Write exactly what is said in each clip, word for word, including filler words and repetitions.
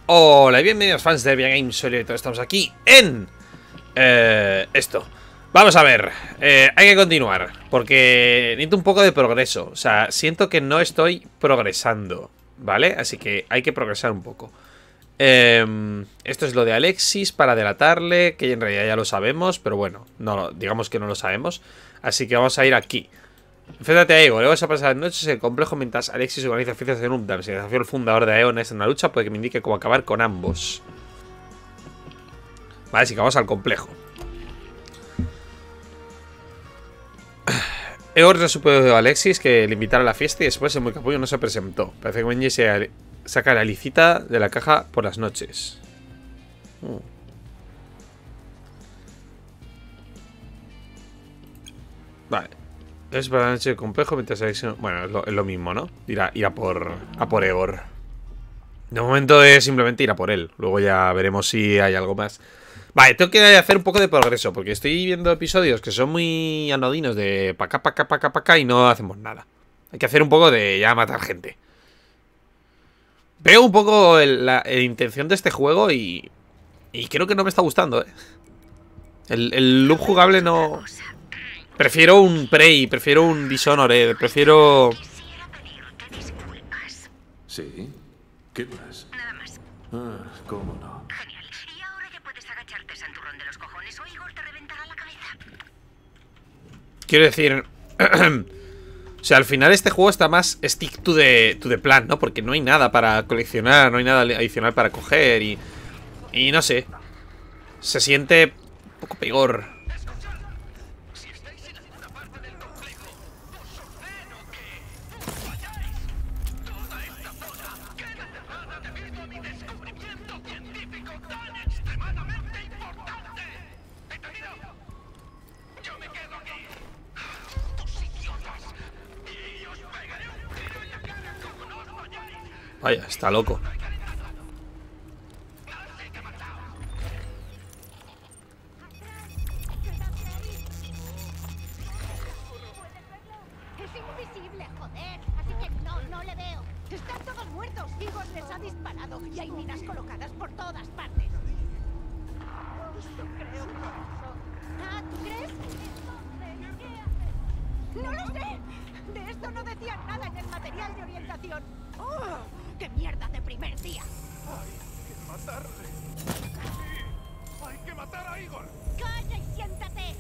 Hola y bienvenidos fans de Videogames, soy Leo, estamos aquí en eh, esto. Vamos a ver, eh, hay que continuar porque necesito un poco de progreso. O sea, siento que no estoy progresando, ¿vale? Así que hay que progresar un poco. eh, Esto es lo de Alexis para delatarle, que en realidad ya lo sabemos, pero bueno, no, digamos que no lo sabemos. Así que vamos a ir aquí. Enfréntate a Ego, luego vas a pasar noches en el complejo mientras Alexis organiza fiestas en Updam. Si desafío el fundador de Aeon en una lucha, puede que me indique cómo acabar con ambos. Vale, así que vamos al complejo. Egon no supo de Alexis que le invitara a la fiesta y después el muy capullo no se presentó. Parece que Benji se saca la licita de la caja por las noches. Hmm. Vale. Es para la noche de complejo mientras Alexis... Bueno, es lo, es lo mismo, ¿no? Ir a, ir a por, a por Egor. De momento es simplemente ir a por él. Luego ya veremos si hay algo más. Vale, tengo que hacer un poco de progreso porque estoy viendo episodios que son muy anodinos de pa' acá, pa' acá, pa' acá, pa' acá y no hacemos nada. Hay que hacer un poco de ya matar gente. Veo un poco el, la, la intención de este juego y... Y creo que no me está gustando, ¿eh? El, el loop jugable no... Prefiero un Prey, prefiero un Dishonored, prefiero... ¿Sí? ¿Qué más? Nada más. Ah, cómo no. Genial. Y ahora ya puedes agacharte, santurrón de los cojones, o Igor te reventará la cabeza. Quiero decir... O sea, al final este juego está más stick to the, to the plan, ¿no? Porque no hay nada para coleccionar, no hay nada adicional para coger y... Y no sé. Se siente un poco peor. Vaya, está loco. Es invisible, joder. Así que no, no le veo. Están todos muertos. Igor les ha disparado y hay minas colocadas por todas partes. No creo que eso. Ah, ¿tú crees? Entonces, ¿qué haces? ¡No lo sé! De esto no decían nada en el material de orientación. ¡Oh! ¡Qué mierda de primer día! Hay que matarle. Sí, hay que matar a Igor. ¡Calla y siéntate!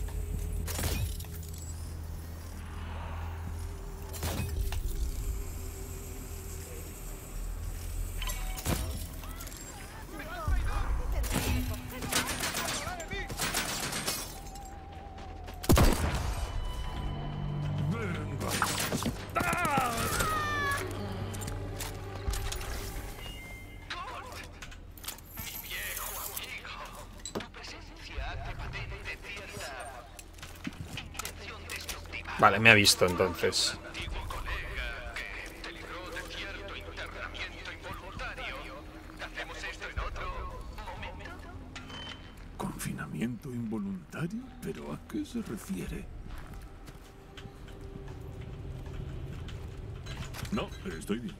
Vale, me ha visto entonces. ¿Confinamiento involuntario? ¿Pero a qué se refiere? No, estoy bien.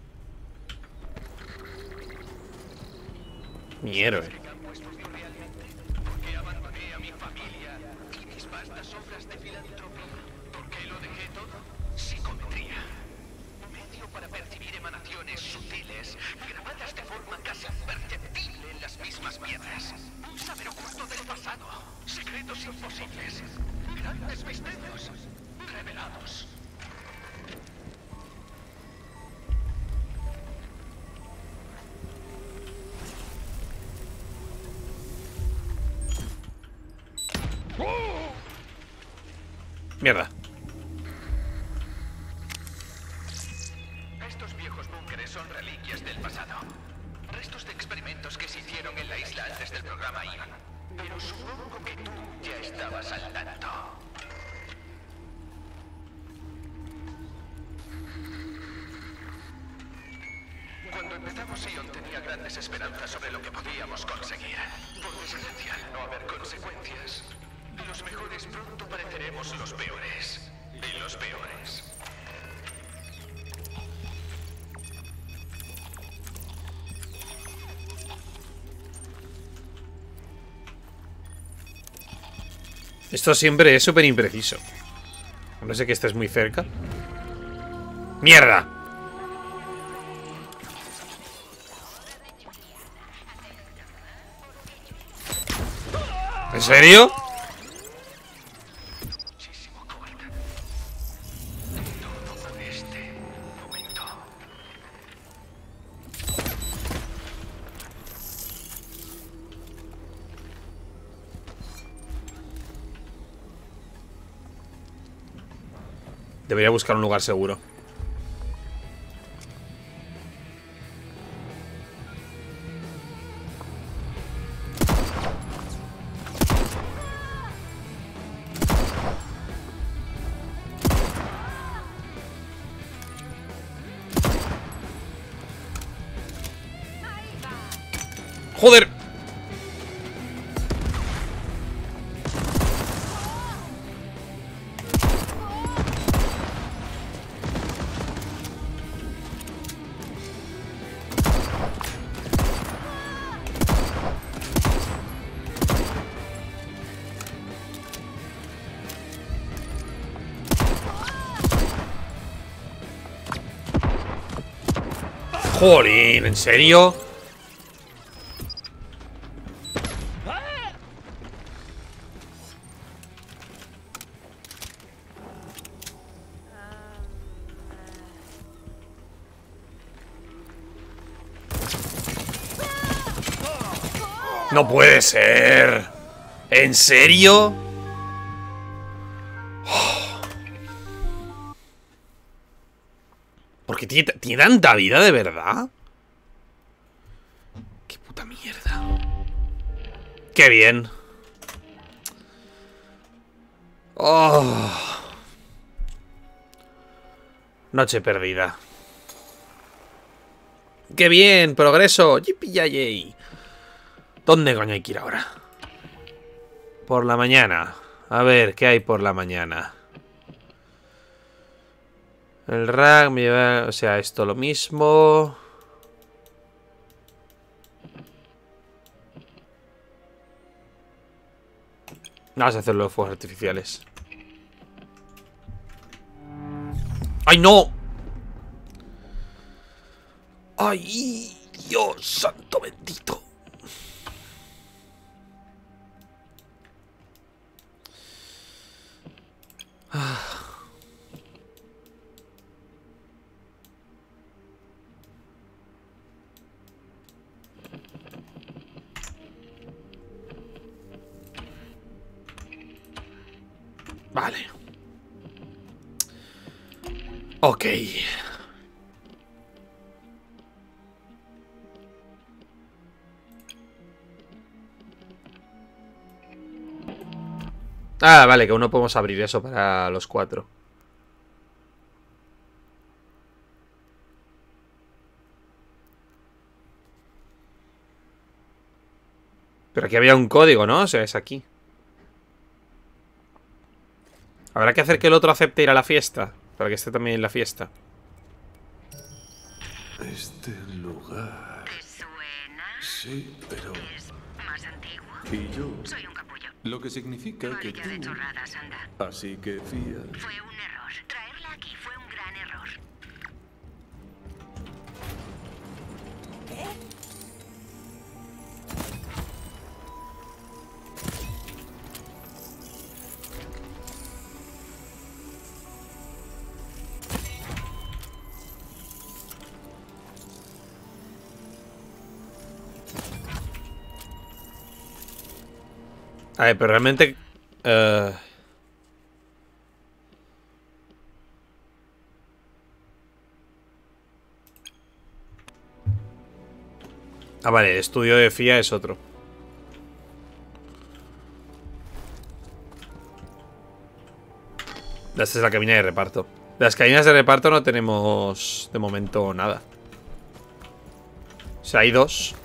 Mi héroe. Porque abandoné a mi familia y mis vastas obras de filantropía. ¿Por qué lo dejé todo? Psicometría. Medio para percibir emanaciones sutiles, grabadas de forma casi imperceptible en las mismas piedras. Un saber oculto del pasado. Secretos imposibles. Grandes misterios revelados. Mierda. Estos viejos búnkeres son reliquias del pasado. Restos de experimentos que se hicieron en la isla antes del programa Ion. Pero supongo que tú ya estabas al tanto. Cuando empezamos Ion tenía grandes esperanzas sobre lo que podíamos conseguir. Por desgracia, al no haber consecuencias, los mejores pronto pareceremos los peores. Y los peores. Esto siempre es súper impreciso. No sé que estés muy cerca. ¡Mierda! ¿En serio? Muchísimo cobarde. Todo por este momento. Debería buscar un lugar seguro. ¡Joder! Jolín, ¿en serio? No puede ser. ¿En serio? Porque tiene, tiene tanta vida, ¿de verdad? Qué puta mierda. Qué bien. Oh. Noche perdida. Qué bien, progreso. Yipi yay. ¿Dónde coño hay que ir ahora? Por la mañana. A ver, ¿qué hay por la mañana? El rack me lleva... O sea, esto lo mismo. Vamos a hacer los fuegos artificiales. ¡Ay, no! ¡Ay, Dios santo bendito! Ah. Vale. Ok. Ah, vale, que aún no podemos abrir eso para los cuatro. Pero aquí había un código, ¿no? O sea, es aquí. Habrá que hacer que el otro acepte ir a la fiesta. Para que esté también en la fiesta. Este lugar... ¿Te suena? Sí, pero... Es más antiguo. ¿Y yo? Soy un capullo. Lo que significa Vale, que ya de tú... chorradas, anda. Así que fías. Fue un error. Traerla aquí fue un gran error. A ver, pero realmente... Uh... Ah, vale, el estudio de F I A es otro. Esta es la cabina de reparto. De las cabinas de reparto no tenemos de momento nada. O sea, hay dos.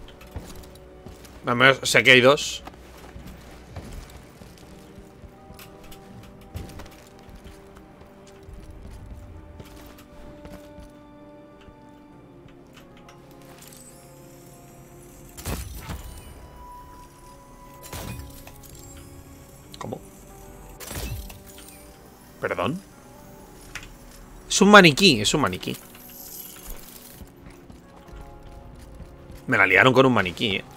Al menos, o sea que hay dos. ¿Cómo? ¿Perdón? Es un maniquí, es un maniquí. Me la liaron con un maniquí, eh.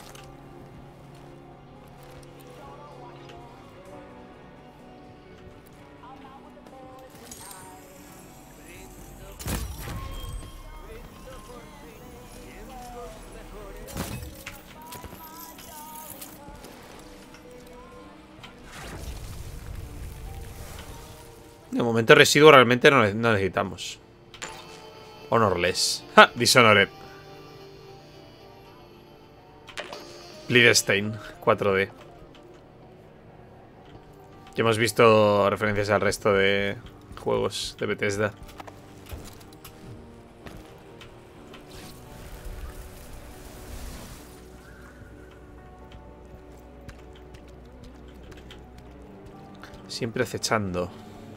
De momento residuo realmente no, no necesitamos. Honorless. ¡Ja! Dishonored. Bleedstein cuatro D. Ya hemos visto referencias al resto de juegos de Bethesda. Siempre acechando.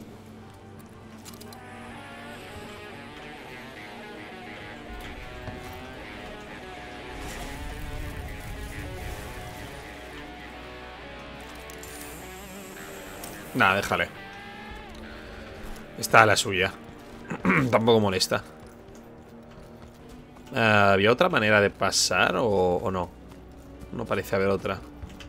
Nada, déjale. Está a la suya. Tampoco molesta. Uh, ¿Había otra manera de pasar o, o no? No parece haber otra.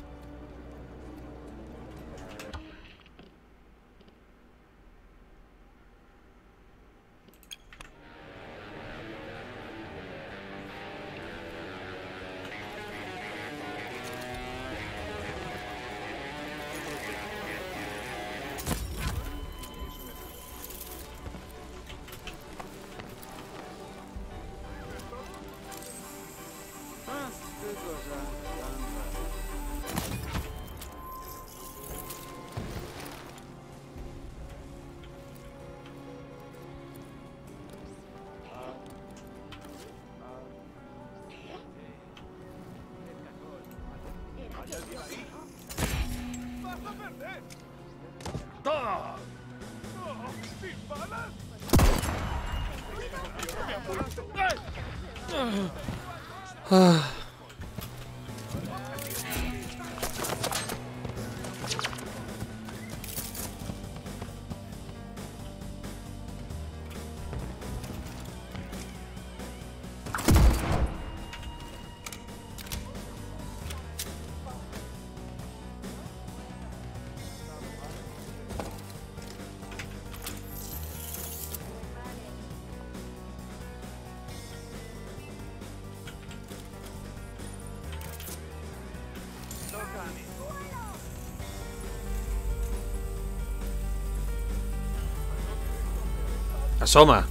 Ah. Asoma.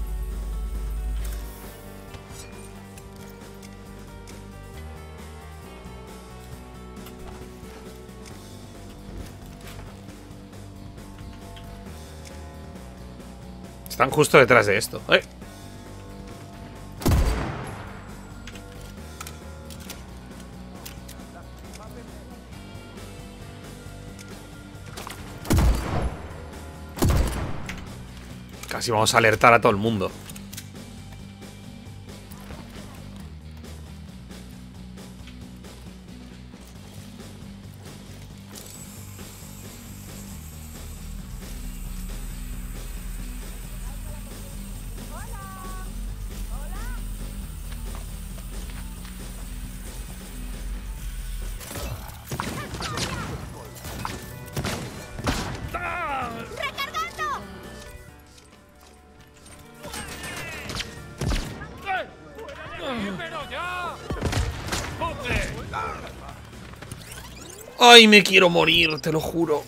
Están justo detrás de esto. ¡Eh! Casi vamos a alertar a todo el mundo. Ay, me quiero morir, te lo juro.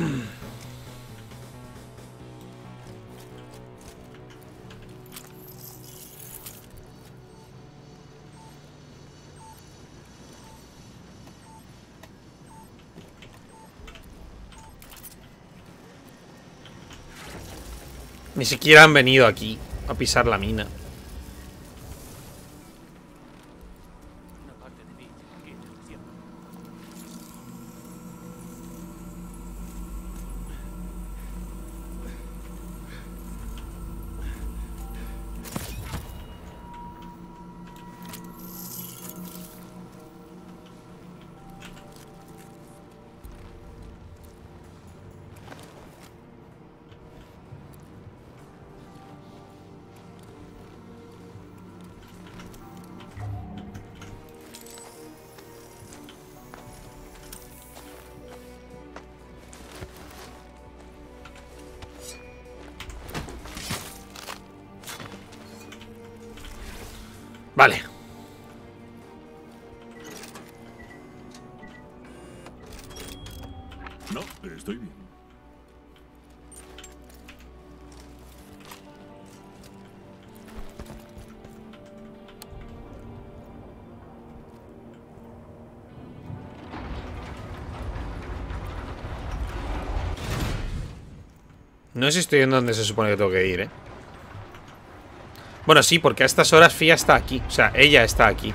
Ni siquiera han venido aquí a pisar la mina. Vale. No, estoy bien. No sé si estoy en donde se supone que tengo que ir, ¿eh? Bueno, sí, porque a estas horas Fia está aquí. O sea, ella está aquí.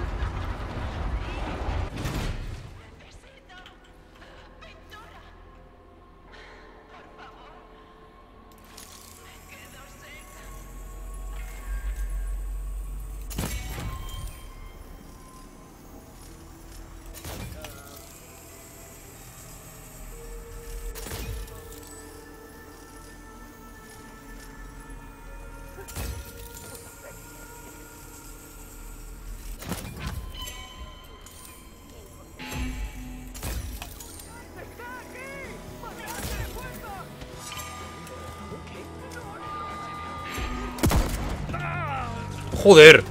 ¡Joder!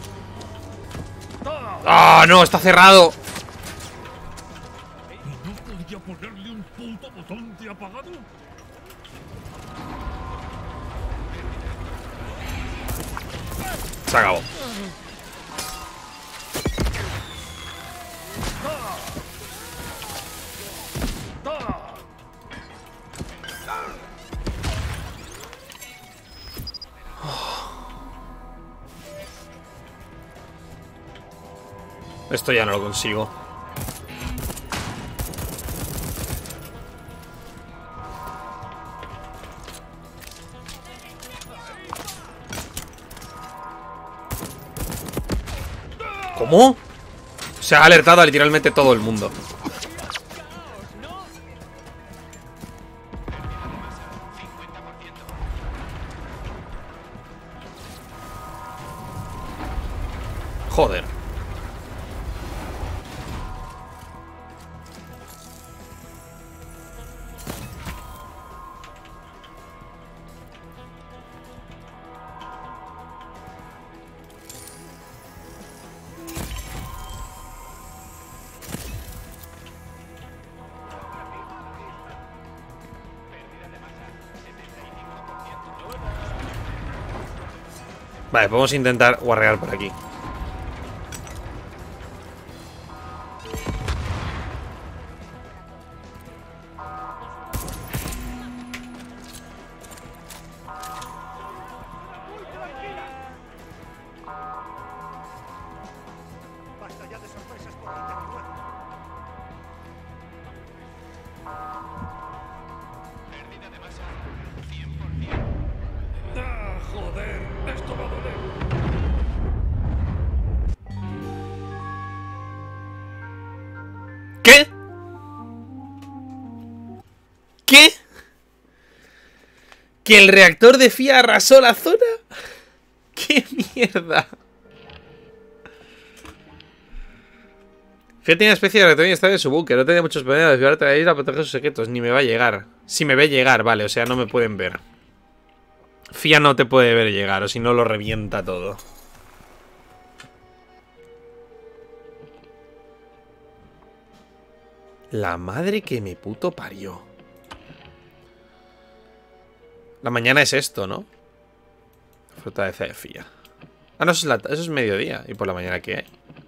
¡Ah, no! ¡Está cerrado! ¿Y no podía ponerle un puto botón de apagado? Se acabó. Esto ya no lo consigo. ¿Cómo? Se ha alertado a literalmente todo el mundo. Joder. Vale, podemos intentar guarrear por aquí. ¿Qué? ¿Qué? ¿Que el reactor de Fia arrasó la zona? ¡Qué mierda! Fia tiene una especie de reactor inestable en su búnker. No tenía muchos problemas de desviarte de la isla a proteger sus secretos. Ni me va a llegar. Si me ve llegar, vale, o sea, no me pueden ver. Fia no te puede ver llegar, o si no lo revienta todo. La madre que me puto parió. La mañana es esto, ¿no? Fruta de Fia. Ah, no, eso es, la, eso es mediodía. ¿Y por la mañana qué hay?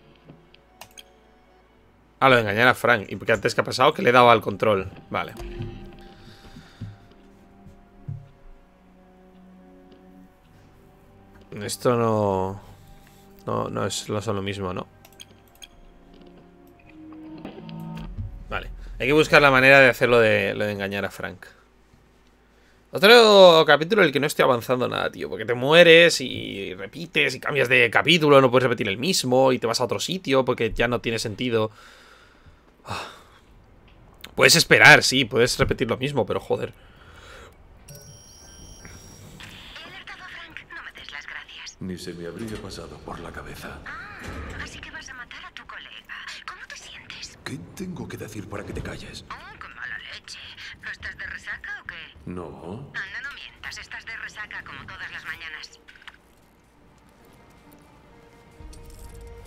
Ah, lo de engañar a Frank. ¿Y porque antes qué ha pasado? Que le he dado al control. Vale. Esto no... No, no, es, no son lo mismo, ¿no? Vale. Hay que buscar la manera de hacerlo de, lo de engañar a Frank. Otro capítulo en el que no estoy avanzando nada, tío. Porque te mueres y repites y cambias de capítulo. No puedes repetir el mismo y te vas a otro sitio porque ya no tiene sentido. Oh. Puedes esperar, sí. Puedes repetir lo mismo, pero joder. He alertado a Frank. No me des las gracias. Ni se me habría pasado por la cabeza. Ah, así que vas a matar a tu colega. ¿Cómo te sientes? ¿Qué tengo que decir para que te calles? Oh, qué mala leche. ¿No estás de resaca o qué? No. Anda, no mientas. Estás de resaca como todas las mañanas.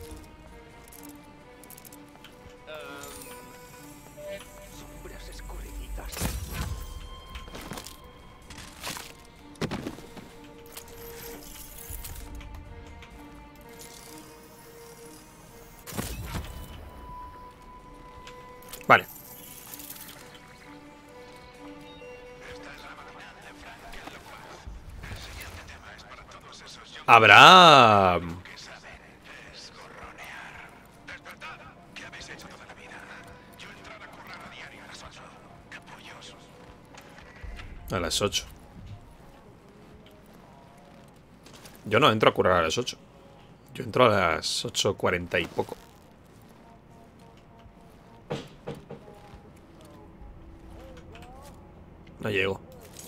Vale. Abraham. A las ocho. Yo no entro a currar a las ocho. Yo entro a las ocho cuarenta y poco. No llego.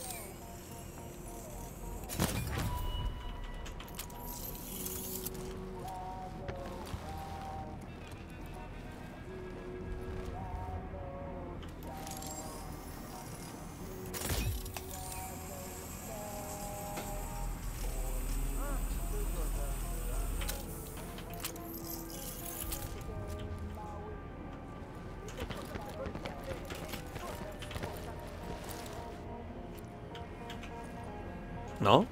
¿No?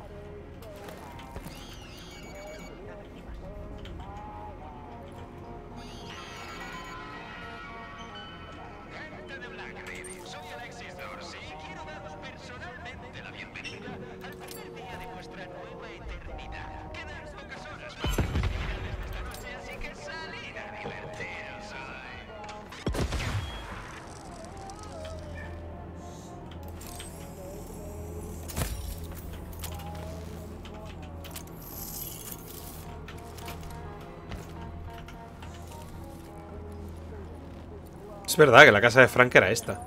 Gente de Blackreed, soy Alexis Dorsey y quiero daros personalmente la bienvenida al primer día de vuestra nueva eternidad. Quedan pocas horas para las festividades de esta noche, así que salid a divertiros hoy. Es verdad que la casa de Frank era esta.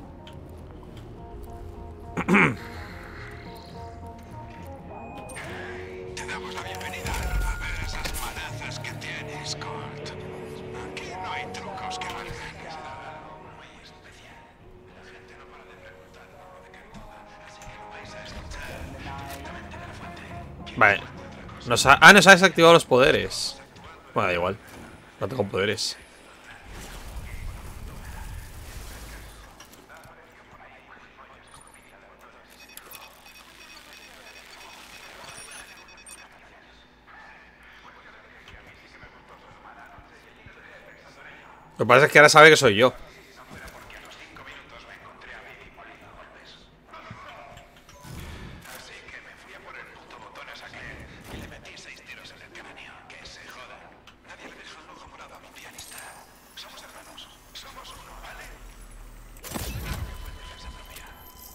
Te damos la bienvenida a ver esas manazas que tienes, Colt. Aquí no hay trucos que valgan. Muy especial. La gente no para de preguntar por lo de Cartuda, así que lo vais a escuchar directamente de la fuente. Vale. Nos ha... Ah, nos ha desactivado los poderes. Bueno, da igual. No tengo poderes. Lo que pasa es que ahora sabe que soy yo. Así que me fui a por el puto botones aquel y le metí seis tiros en el cráneo. Que se joda. Nadie le deja un ojo morado a mi pianista. Somos hermanos. Somos uno, ¿vale? Claro que fue en defensa propia.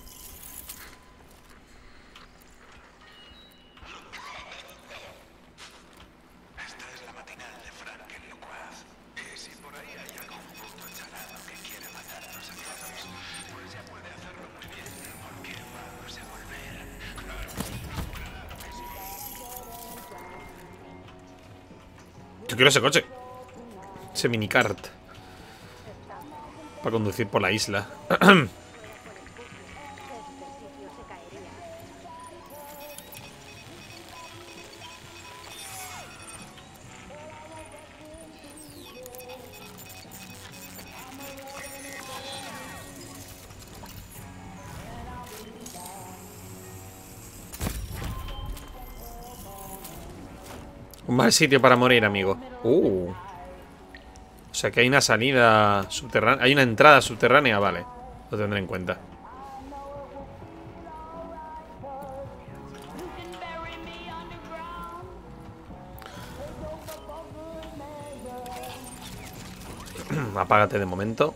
Esta es la matinal de Frank el Locuaz. Y si por ahí hay algún puto chalado que quiere matarnos a todos, pues ya puede hacerlo muy bien, porque vamos a volver. Claro que sí, claro que sí. Yo quiero ese coche. Ese minicart. Para conducir por la isla. Un mal sitio para morir, amigo. Uh. O sea que hay una salida subterránea. Hay una entrada subterránea, vale. Lo tendré en cuenta. Apágate de momento.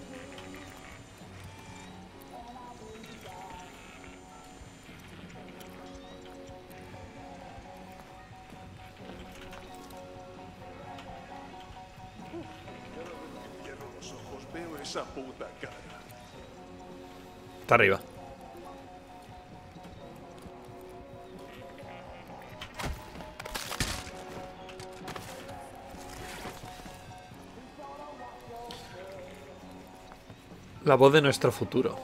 Cierro los ojos, veo esa puta cara. Está arriba. La voz de nuestro futuro.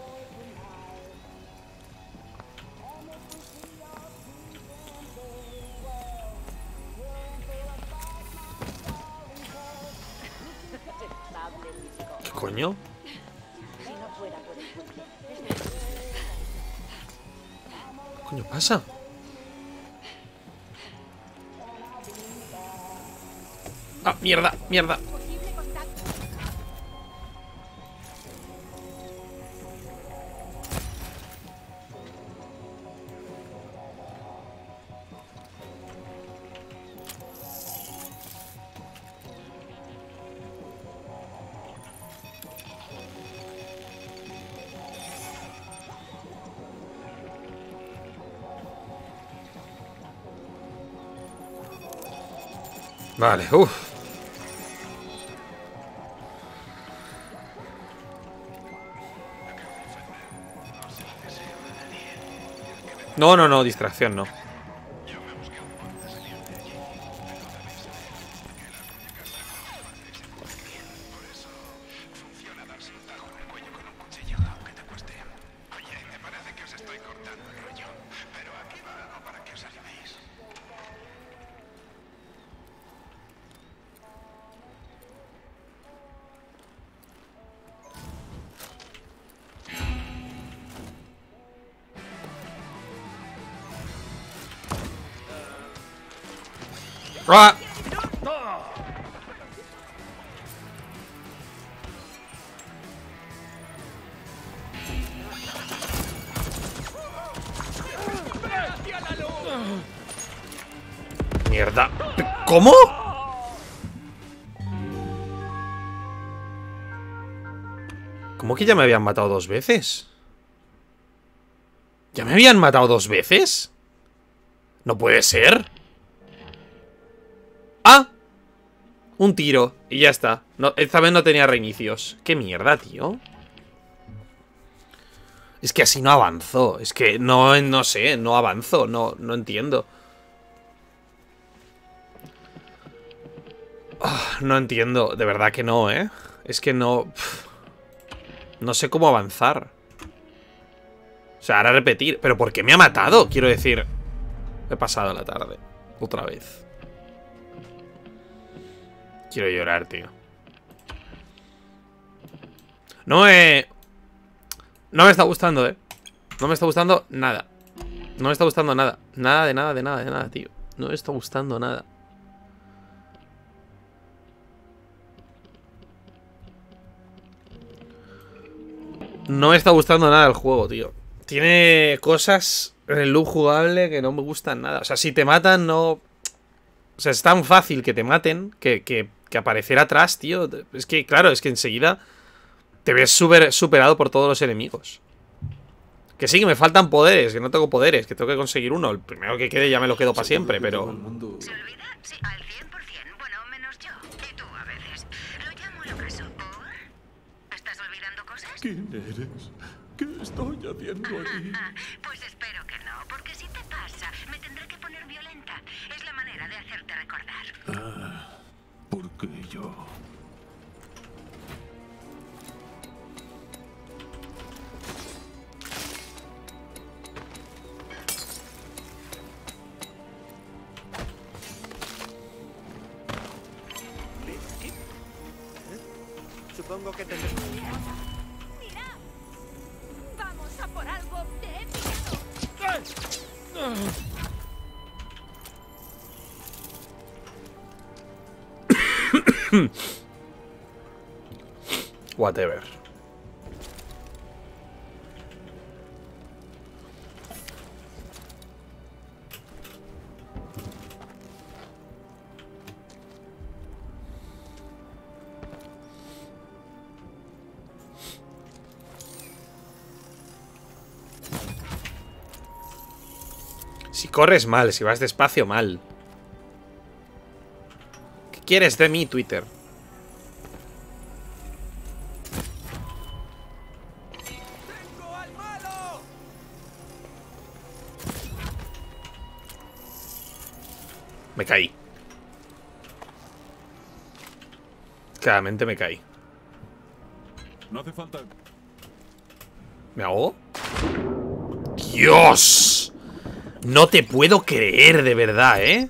¿Qué coño? ¿Qué coño pasa? Ah, mierda, mierda. Vale, uff. No, no, no, distracción no. ¡Ah! Mierda. ¿Cómo? ¿Cómo que ya me habían matado dos veces? ¿Ya me habían matado dos veces? No puede ser. ¡Ah! Un tiro. Y ya está. No, esta vez no tenía reinicios. ¡Qué mierda, tío! Es que así no avanzo. Es que no, no sé, no avanzo. No, no entiendo. Oh, no entiendo. De verdad que no, ¿eh? Es que no... Pff, no sé cómo avanzar. O sea, ahora repetir. ¿Pero por qué me ha matado? Quiero decir... He pasado la tarde. Otra vez. Quiero llorar, tío. No me... No me está gustando, eh. No me está gustando nada. No me está gustando nada. Nada de nada, de nada, de nada, tío. No me está gustando nada. No me está gustando nada el juego, tío. Tiene cosas en el loop jugable que no me gustan nada. O sea, si te matan, no... O sea, es tan fácil que te maten que, que, que aparecer atrás, tío. Es que, claro, es que enseguida te ves super, superado por todos los enemigos. Que sí, que me faltan poderes, que no tengo poderes, que tengo que conseguir uno. El primero que quede ya me lo quedo para siempre, pero... ¿Se olvida? Sí, al cien por cien. Bueno, menos yo. Y tú a veces. Lo llamo al ocaso. ¿O? ¿Estás olvidando cosas? ¿Quién eres? ¿Qué estoy haciendo aquí? Ah, pues espero que no, porque si te pasa, me tendré que poner violenta. Es la manera de hacerte recordar. Ah, ¿por qué yo? Supongo que tendré... ¡Mira! ¡Vamos a por algo de épico! Whatever. Si corres mal, si vas despacio mal. ¿Qué quieres de mí, Twitter? ¡Tengo al malo! Me caí. Claramente me caí. No hace falta. ¿Me ahogo? ¡Dios! No te puedo creer, de verdad, ¿eh?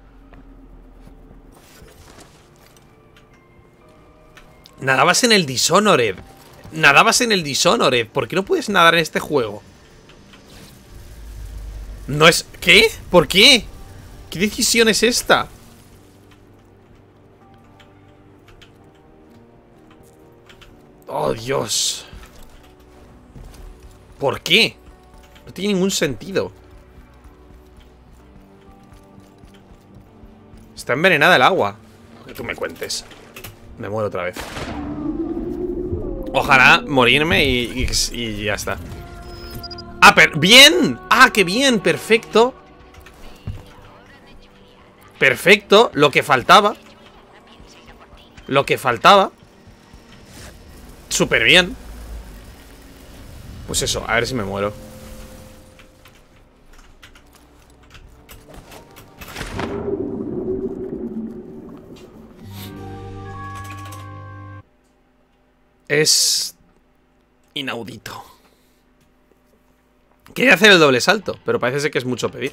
Nadabas en el Dishonored. Nadabas en el Dishonored. ¿Por qué no puedes nadar en este juego? No es... ¿Qué? ¿Por qué? ¿Qué decisión es esta? Oh, Dios. ¿Por qué? No tiene ningún sentido. Está envenenada el agua. Que tú me cuentes. Me muero otra vez. Ojalá morirme y, y, y ya está. ¡Ah, pero bien! ¡Ah, qué bien! Perfecto. Perfecto, lo que faltaba. Lo que faltaba. Súper bien. Pues eso, a ver si me muero. Es inaudito. Quería hacer el doble salto, pero parece ser que es mucho pedir.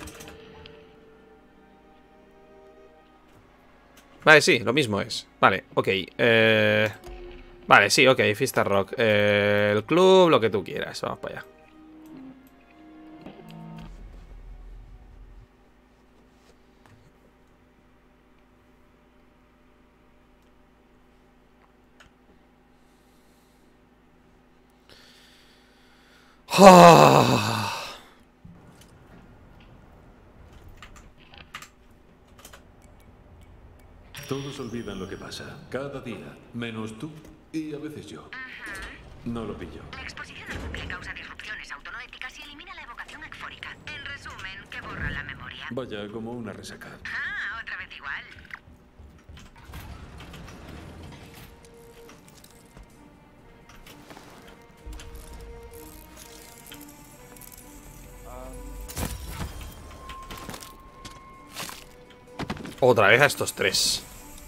Vale, sí, lo mismo es. Vale, ok. Eh... Vale, sí, ok, Fiesta Rock. Eh, el club, lo que tú quieras. Vamos para allá. Oh. Todos olvidan lo que pasa, cada día, menos tú y a veces yo. No lo pillo. La exposición al bucle causa disrupciones autonoéticas y elimina la evocación ecfórica. En resumen, que borra la memoria. Vaya, como una resaca. Ah, otra vez igual. Otra vez a estos tres.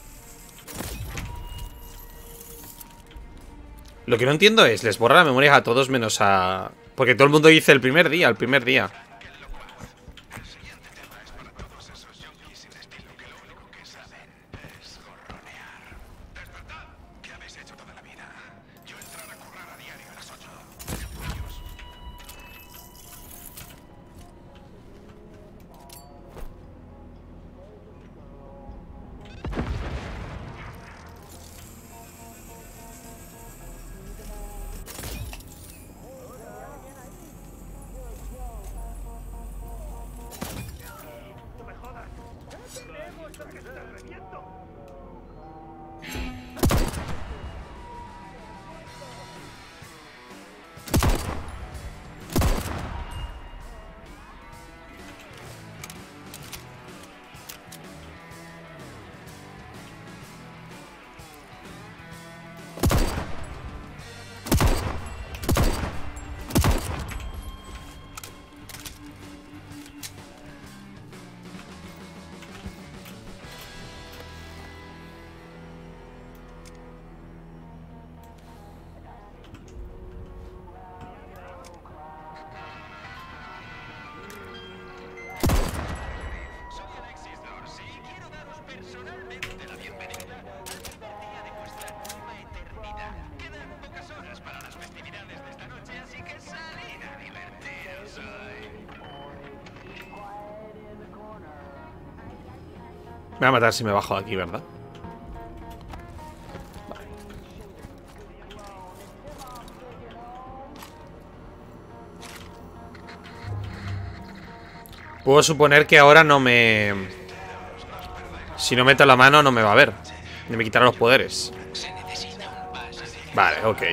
Lo que no entiendo es, les borra la memoria a todos menos a... Porque todo el mundo dice el primer día, el primer día. Me va a matar si me bajo de aquí, ¿verdad? Vale. Puedo suponer que ahora no me... Si no meto la mano no me va a ver. Ni me quitará los poderes. Vale, ok.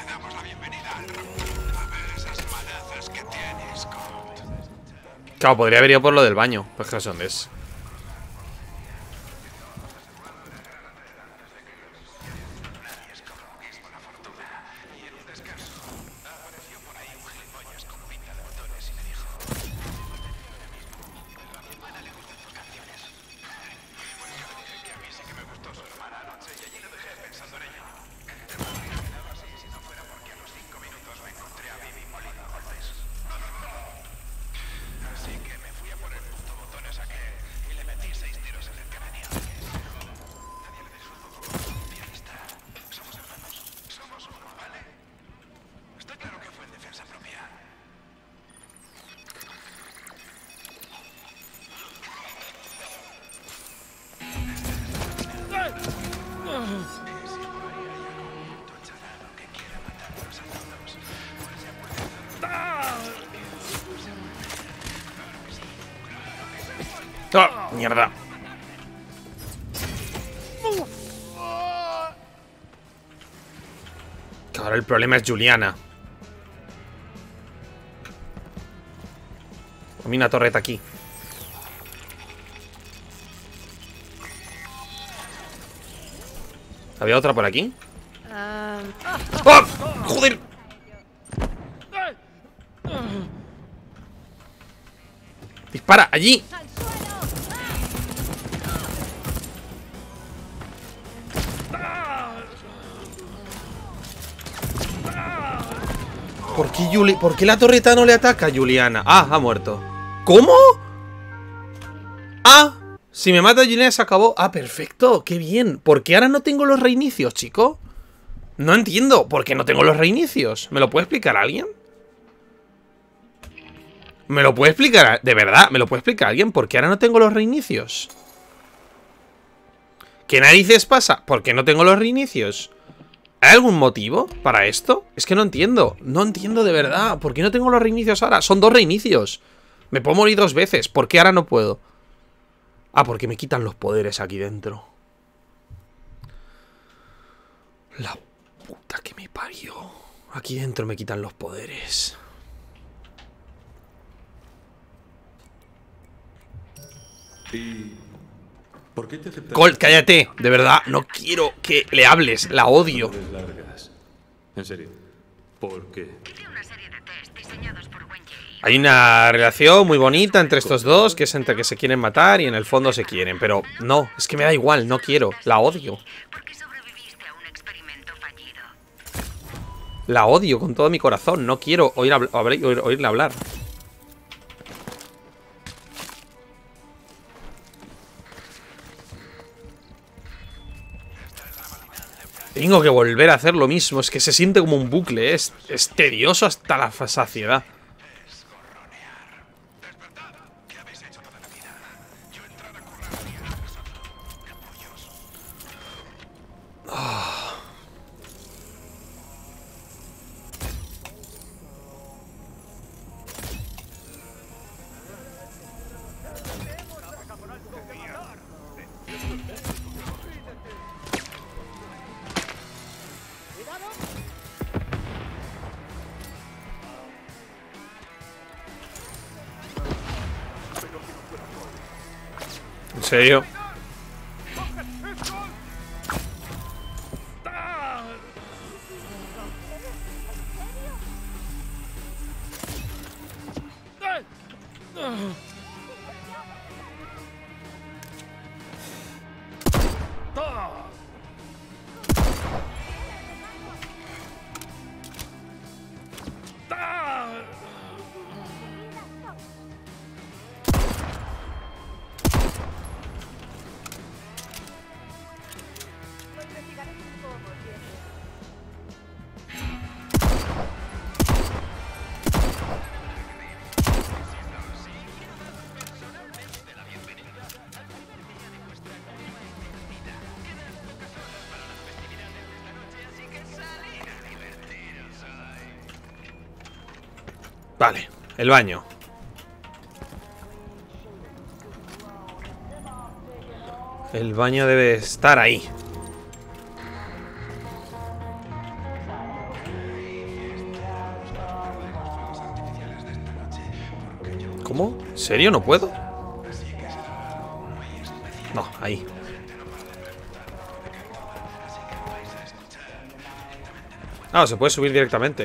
Claro, podría haber ido por lo del baño. Pues que no sé dónde es. ¡Oh, mierda! Que ahora el problema es Juliana. A mí una torreta aquí. ¿Había otra por aquí? Um, ¡Oh! ¡Joder! ¡Dispara! ¡Allí! ¡Al suelo! ¿Por qué, Juli ¿Por qué la torreta no le ataca a Juliana? Ah, ha muerto. ¿Cómo? Ah, si me mata Juliana se acabó. Ah, perfecto, qué bien. ¿Por qué ahora no tengo los reinicios, chico? No entiendo. ¿Por qué no tengo los reinicios? ¿Me lo puede explicar alguien? ¿Me lo puede explicar? De verdad, ¿me lo puede explicar alguien? ¿Por qué ahora no tengo los reinicios? ¿Qué narices pasa? ¿Por qué no tengo los reinicios? ¿Hay algún motivo para esto? Es que no entiendo. No entiendo de verdad. ¿Por qué no tengo los reinicios ahora? Son dos reinicios. Me puedo morir dos veces. ¿Por qué ahora no puedo? Ah, porque me quitan los poderes aquí dentro. La puta que me parió. Aquí dentro me quitan los poderes. ¿Y por qué te aceptaste? Colt, cállate. De verdad, no quiero que le hables. La odio. Largas. En serio. ¿Por qué? Hice una serie de test diseñados por Wenjie. Hay una relación muy bonita entre estos dos, que es entre que se quieren matar y en el fondo se quieren. Pero no, es que me da igual, no quiero. La odio. Porque sobreviviste a un experimento fallido. La odio con todo mi corazón. No quiero oír habl- oír- oír- oírle hablar. Tengo que volver a hacer lo mismo. Es que se siente como un bucle. Es, es tedioso hasta la saciedad. ¿En serio? Vale, el baño. El baño debe estar ahí. ¿Cómo? ¿En serio? ¿No puedo? No, ahí. Ah, se puede subir directamente.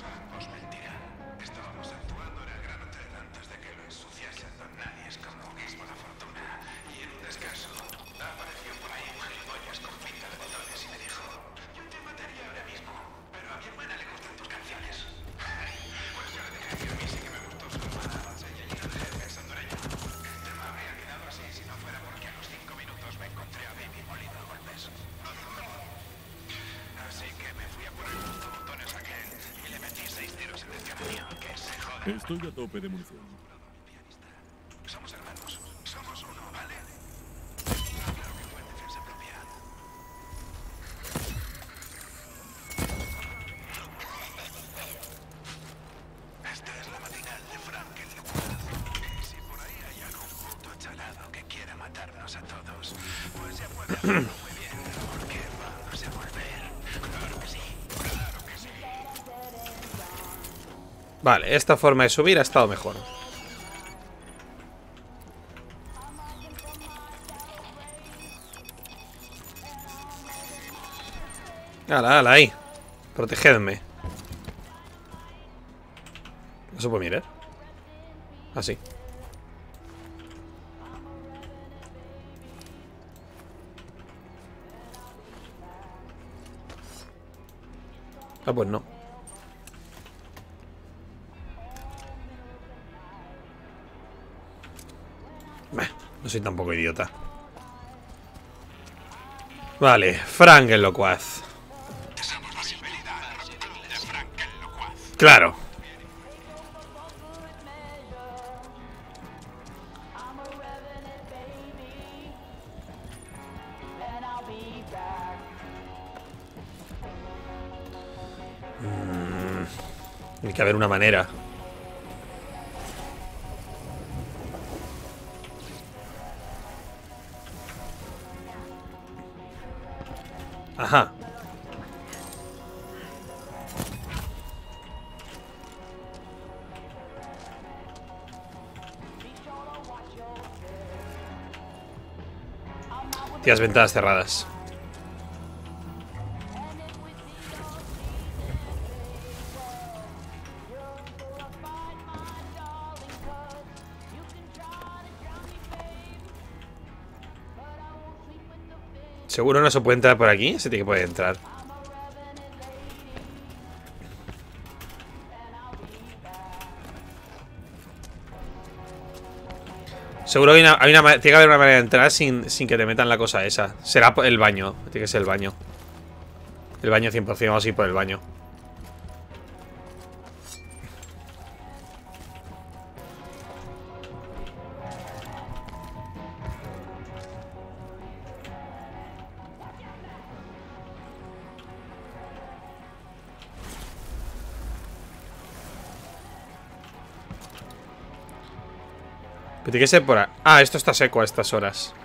Estoy a tope de munición. Somos hermanos. Somos uno, ¿vale? Claro que fue en defensa propia. Esta es la matinal de Frank el Locuaz. Y si por ahí hay algún puto achalado que quiera matarnos a todos, pues ya puede hacerlo muy bien, porque vamos a volver. Claro que sí, claro que sí. Vale, esta forma de subir ha estado mejor. Ala, ala, ahí. Protegedme. ¿No se puede mirar? Así. Ah, pues no. Bah, no soy tampoco idiota. Vale, Frank el locuaz. Claro. Mm, hay que haber una manera. Ajá. Tienes ventanas cerradas. Seguro no se puede entrar por aquí. Se tiene que poder entrar. Seguro que hay una, hay una, tiene que haber una manera de entrar sin, sin que te metan la cosa esa. Será el baño. Tiene que ser el baño. El baño cien por cien. Vamos a ir por el baño. Pero tiene que ser por ahí. Ah, esto está seco a estas horas.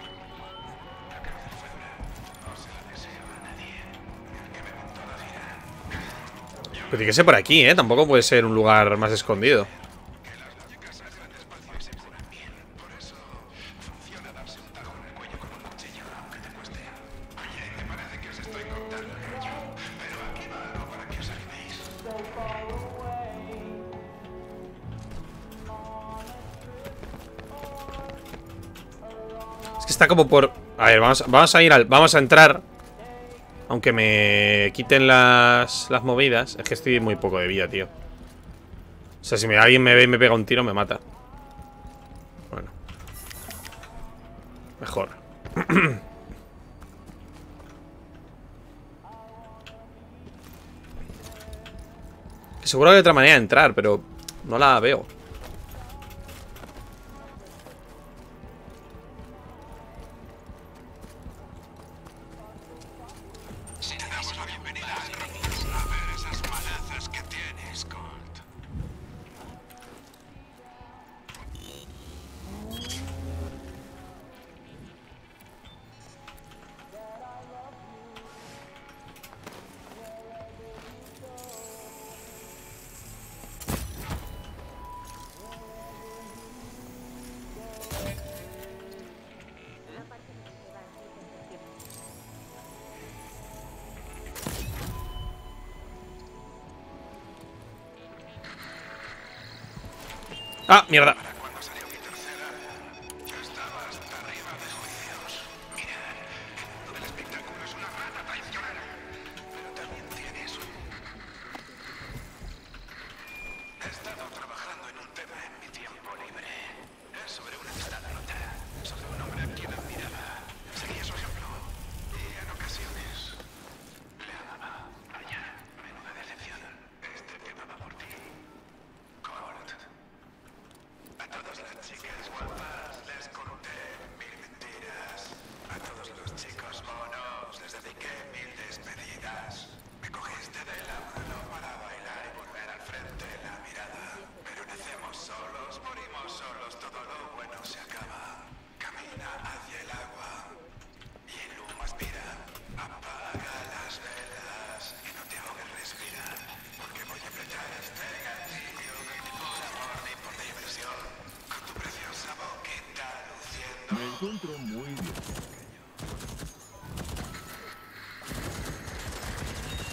Pero tiene que ser por aquí, ¿eh? Tampoco puede ser un lugar más escondido. Está como por... A ver, vamos, vamos a ir al... Vamos a entrar. Aunque me quiten las, las movidas. Es que estoy muy poco de vida, tío. O sea, si me, alguien me ve y me pega un tiro, me mata. Bueno. Mejor. Seguro que hay otra manera de entrar, pero no la veo. Ah, mierda. Me encuentro muy bien.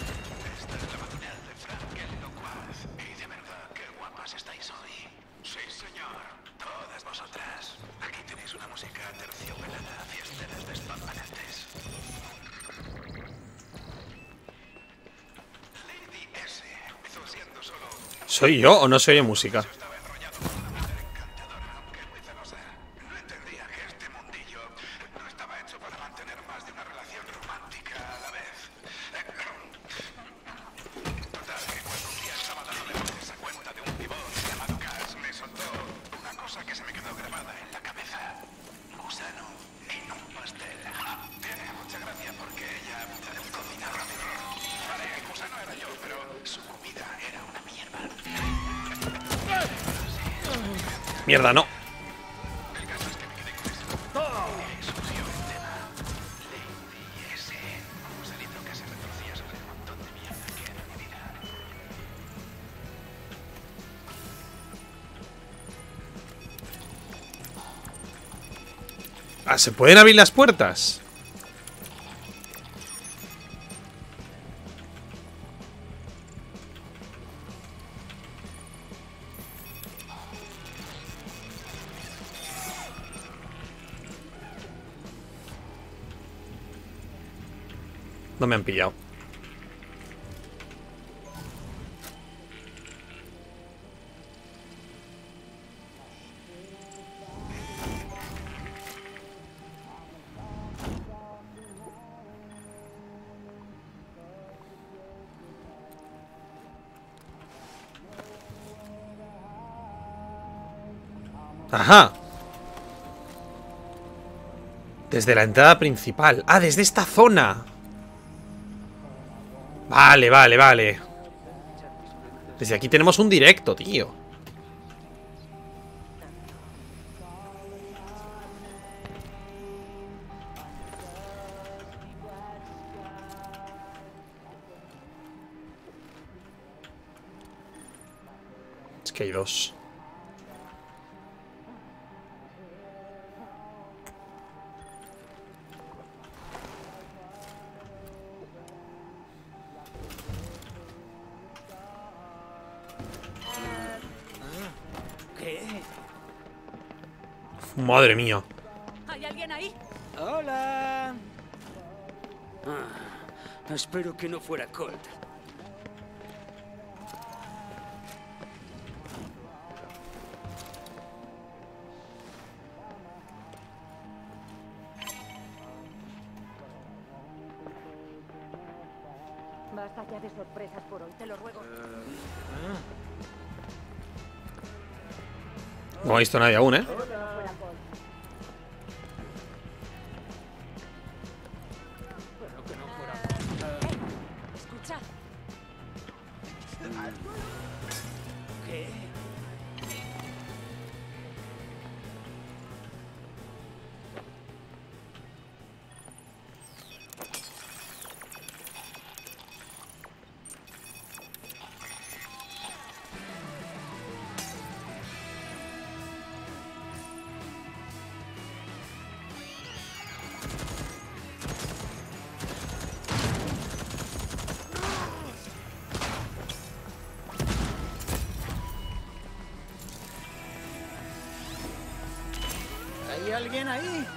¿Soy yo o no se oye música? Mierda, no. Ah, ¿se pueden abrir las puertas? No me han pillado. Ajá. Desde la entrada principal. Ah, desde esta zona. Vale, vale, vale. Desde aquí tenemos un directo, tío. Es que hay dos. Madre mía. ¿Hay alguien ahí? Hola. Ah, espero que no fuera Colt. Basta ya de sorpresas por hoy, te lo ruego. No ha visto nadie aún, ¿eh? Escucha. ¿Qué? ¿Hay alguien ahí?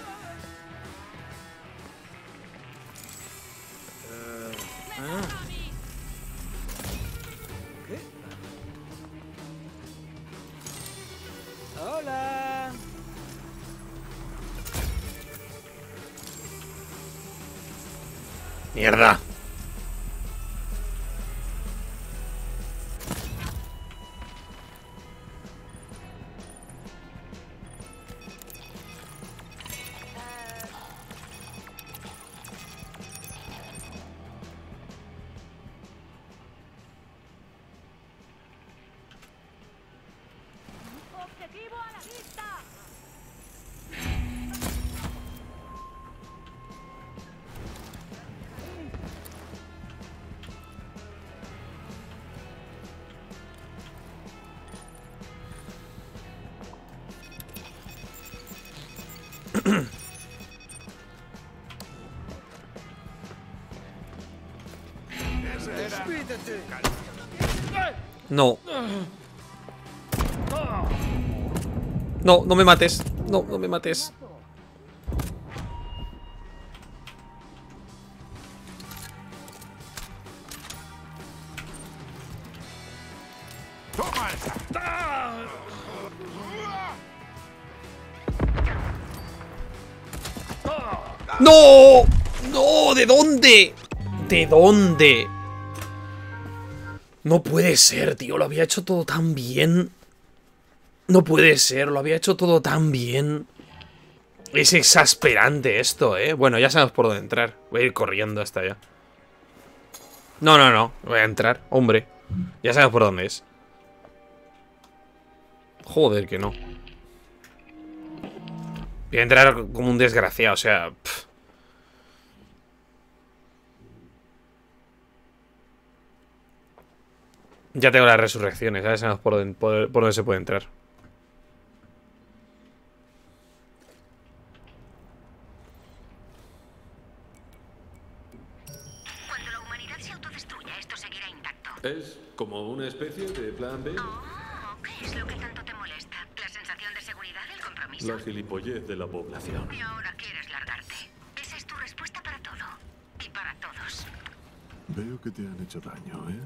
¿Qué? Hola. Mierda. ¡Objetivo a la vista! Despídete. No. No, no me mates. No, no me mates. ¡No! ¡No! ¿De dónde? ¿De dónde? No puede ser, tío. Lo había hecho todo tan bien. No puede ser. Lo había hecho todo tan bien. Es exasperante esto, ¿eh? Bueno, ya sabemos por dónde entrar. Voy a ir corriendo hasta allá. No, no, no. Voy a entrar. Hombre. Ya sabemos por dónde es. Joder, que no. Voy a entrar como un desgraciado, o sea... Pff. Ya tengo las resurrecciones, ya sabemos por dónde, por, por dónde se puede entrar. Cuando la humanidad se autodestruya, esto seguirá intacto. ¿Es como una especie de plan B? Oh, ¿qué es lo que tanto te molesta? ¿La sensación de seguridad, el compromiso? La gilipollez de la población. Y ahora quieres largarte. Esa es tu respuesta para todo. Y para todos. Veo que te han hecho daño, ¿eh?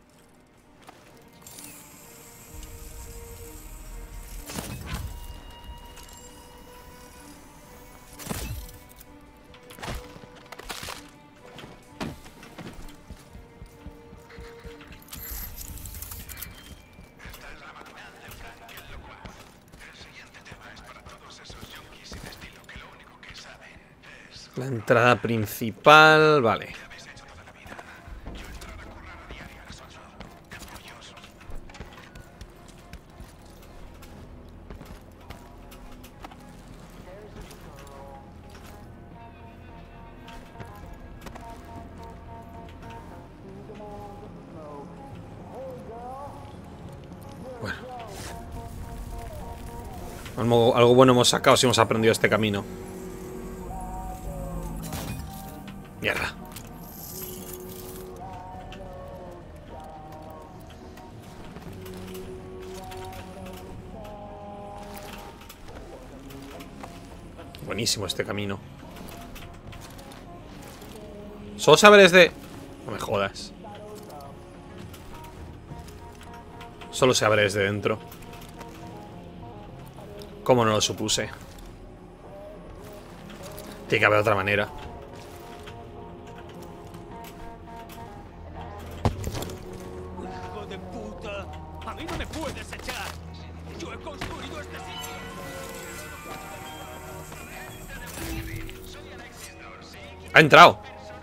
La entrada principal, vale. Bueno. Algo, algo bueno hemos sacado si hemos aprendido este camino. Mierda. Buenísimo este camino. Solo saber de... No me jodas. Solo se abre desde dentro. ¿Cómo no lo supuse? Tiene que haber otra manera. ¡Hijo de puta! ¡A mí no me puedes echar! ¡Yo he construido este sitio! Ha entrado.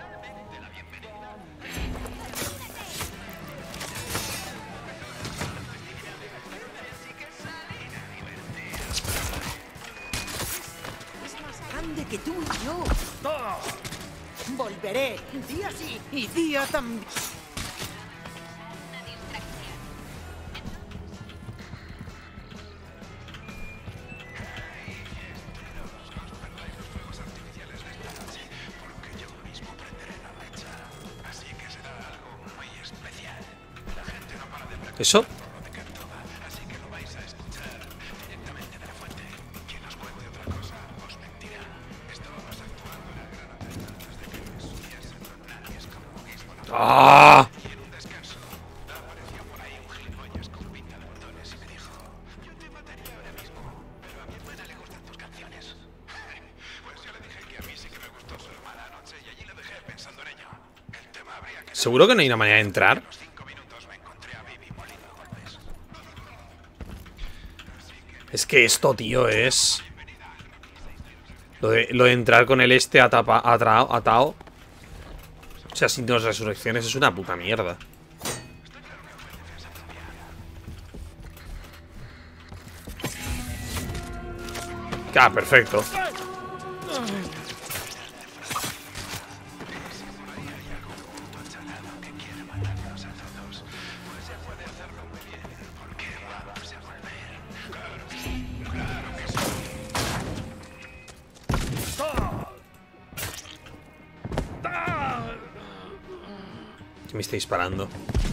Es más grande que tú y yo. Volveré día sí y día también. ¿Eso? ¡Ah! ¿Seguro que no hay una manera de entrar? Es que esto, tío, es... Lo de, lo de entrar con el este atapa, atao, atao. O sea, sin dos resurrecciones es una puta mierda. Ah, perfecto. Me está disparando.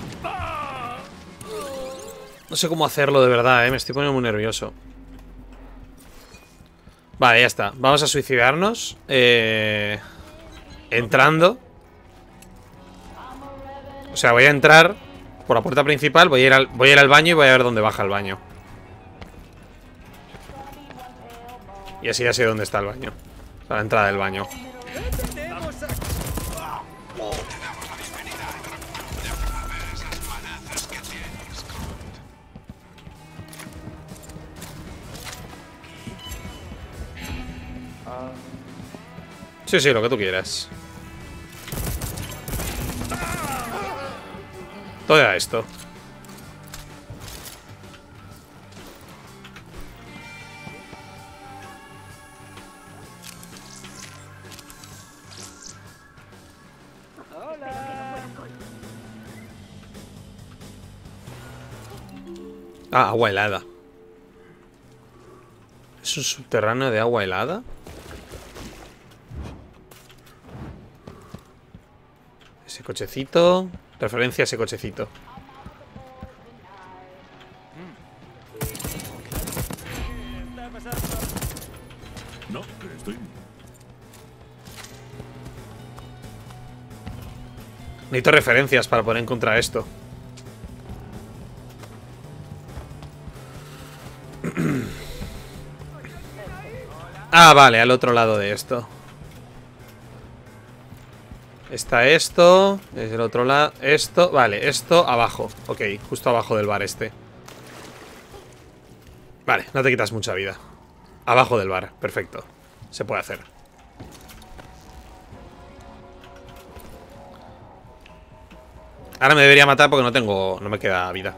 No sé cómo hacerlo de verdad, eh. Me estoy poniendo muy nervioso. Vale, ya está. Vamos a suicidarnos. Eh... Entrando. O sea, voy a entrar por la puerta principal. Voy a ir al, voy a ir al baño y voy a ver dónde baja el baño. Y así ya sé dónde está el baño. O sea, la entrada del baño. Sí, sí, lo que tú quieras. Todo era esto. Ah, agua helada. ¿Es un subterráneo de agua helada? Ese cochecito. Referencia a ese cochecito. No, estoy... Necesito referencias para poder encontrar esto. Ah, vale, al otro lado de esto. Está esto. Es el otro lado. Esto. Vale, esto abajo. Ok, justo abajo del bar este. Vale, no te quitas mucha vida. Abajo del bar, perfecto. Se puede hacer. Ahora me debería matar porque no tengo... No me queda vida.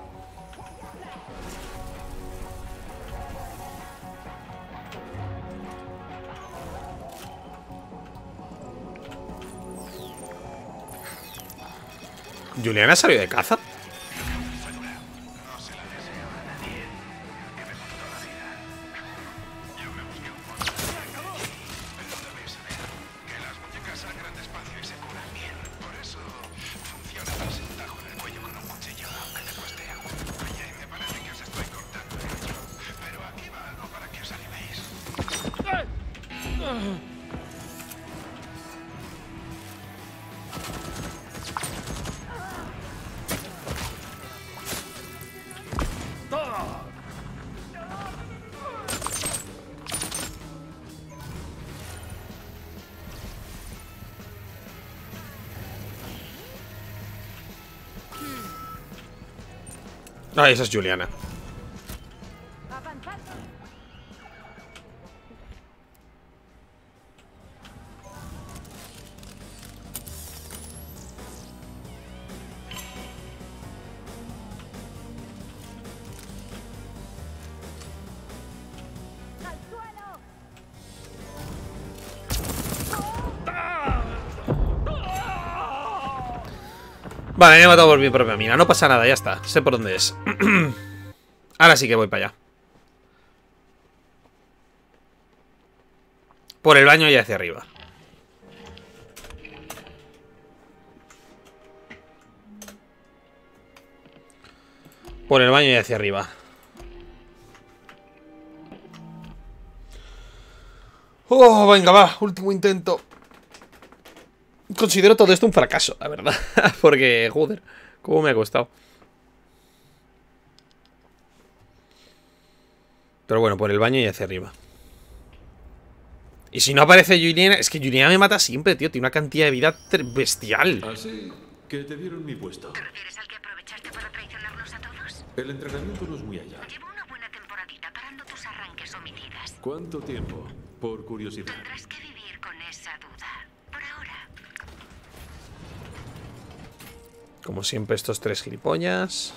¿Juliana salió de caza? Ah, esa es Juliana. Vale, me he matado por mi propia mina. No pasa nada, ya está. Sé por dónde es. Ahora sí que voy para allá. Por el baño y hacia arriba. Por el baño y hacia arriba. Oh, venga, va. Último intento. Considero todo esto un fracaso, la verdad. Porque, joder, cómo me ha costado. Pero bueno, por el baño y hacia arriba. Y si no aparece Juliana... Es que Juliana me mata siempre, tío. Tiene una cantidad de vida bestial. Así que te dieron mi puesto. ¿Te refieres al que aprovechaste para traicionarnos a todos? El entrenamiento no es muy allá. Llevo una buena temporadita parando tus arranques homicidas. ¿Cuánto tiempo? Por curiosidad. Tendrás que vivir con esa duda. Por ahora. Como siempre, estos tres gilipollas.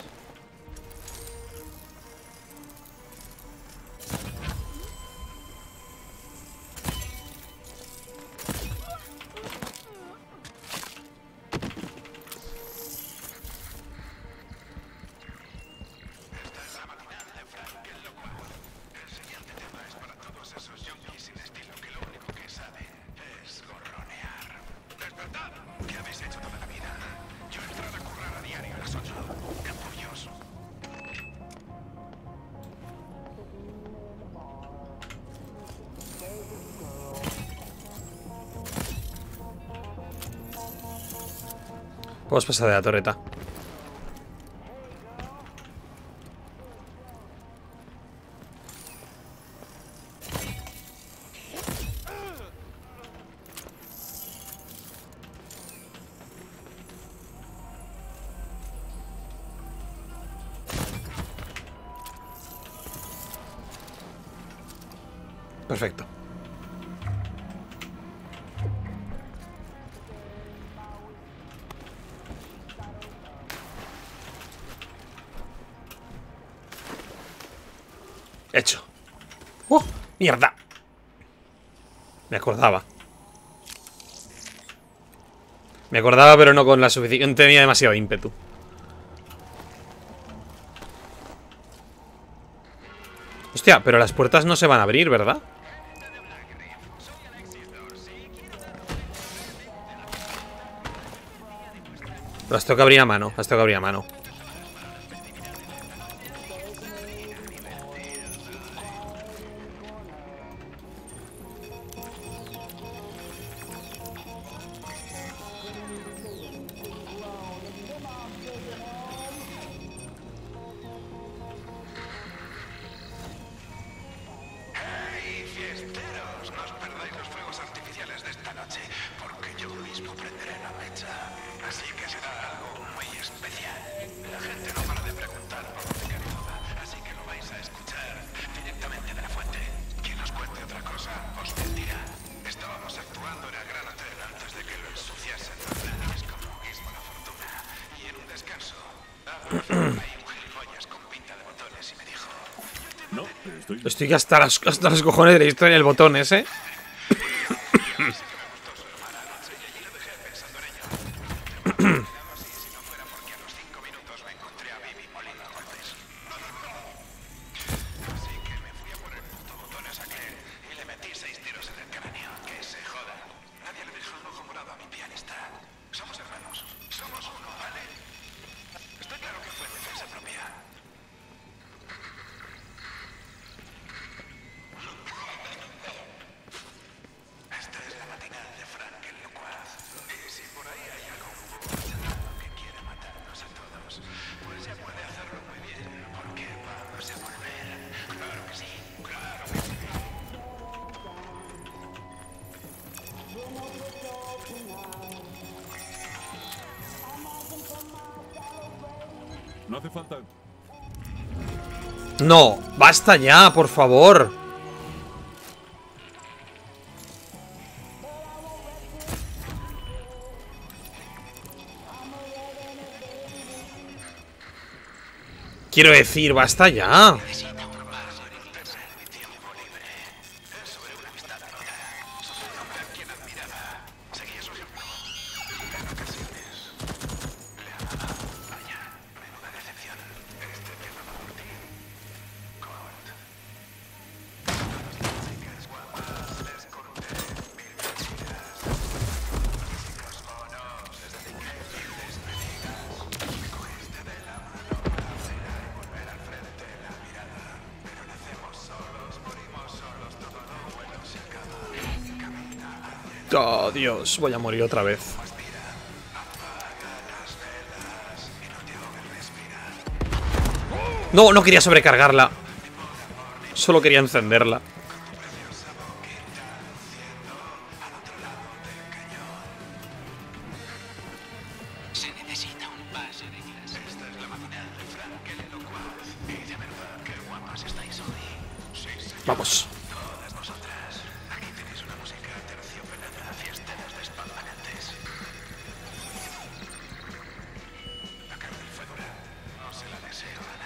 Podemos pasar de la torreta. Perfecto. Hecho. ¡Oh! ¡Mierda! Me acordaba. Me acordaba, pero no con la suficiente. No tenía demasiado ímpetu. Hostia, pero las puertas no se van a abrir, ¿verdad? Las tengo que abrir a mano. Las tengo que abrir a mano. Estoy hasta las, hasta los cojones de la historia del botón ese. No hace falta. No, basta ya, por favor. Quiero decir, basta ya. Oh, Dios, voy a morir otra vez. No, no quería sobrecargarla. Solo quería encenderla. Se necesita un pase de clase. Esta es la matinal de Frank el Elocuaz. Y de verdad, qué guapas estáis hoy. Sí, sí. Vamos. Todas vosotras. Aquí tenéis una música terciopelada, fiesteras despampanantes. La cárcel fue dura. No se la deseo a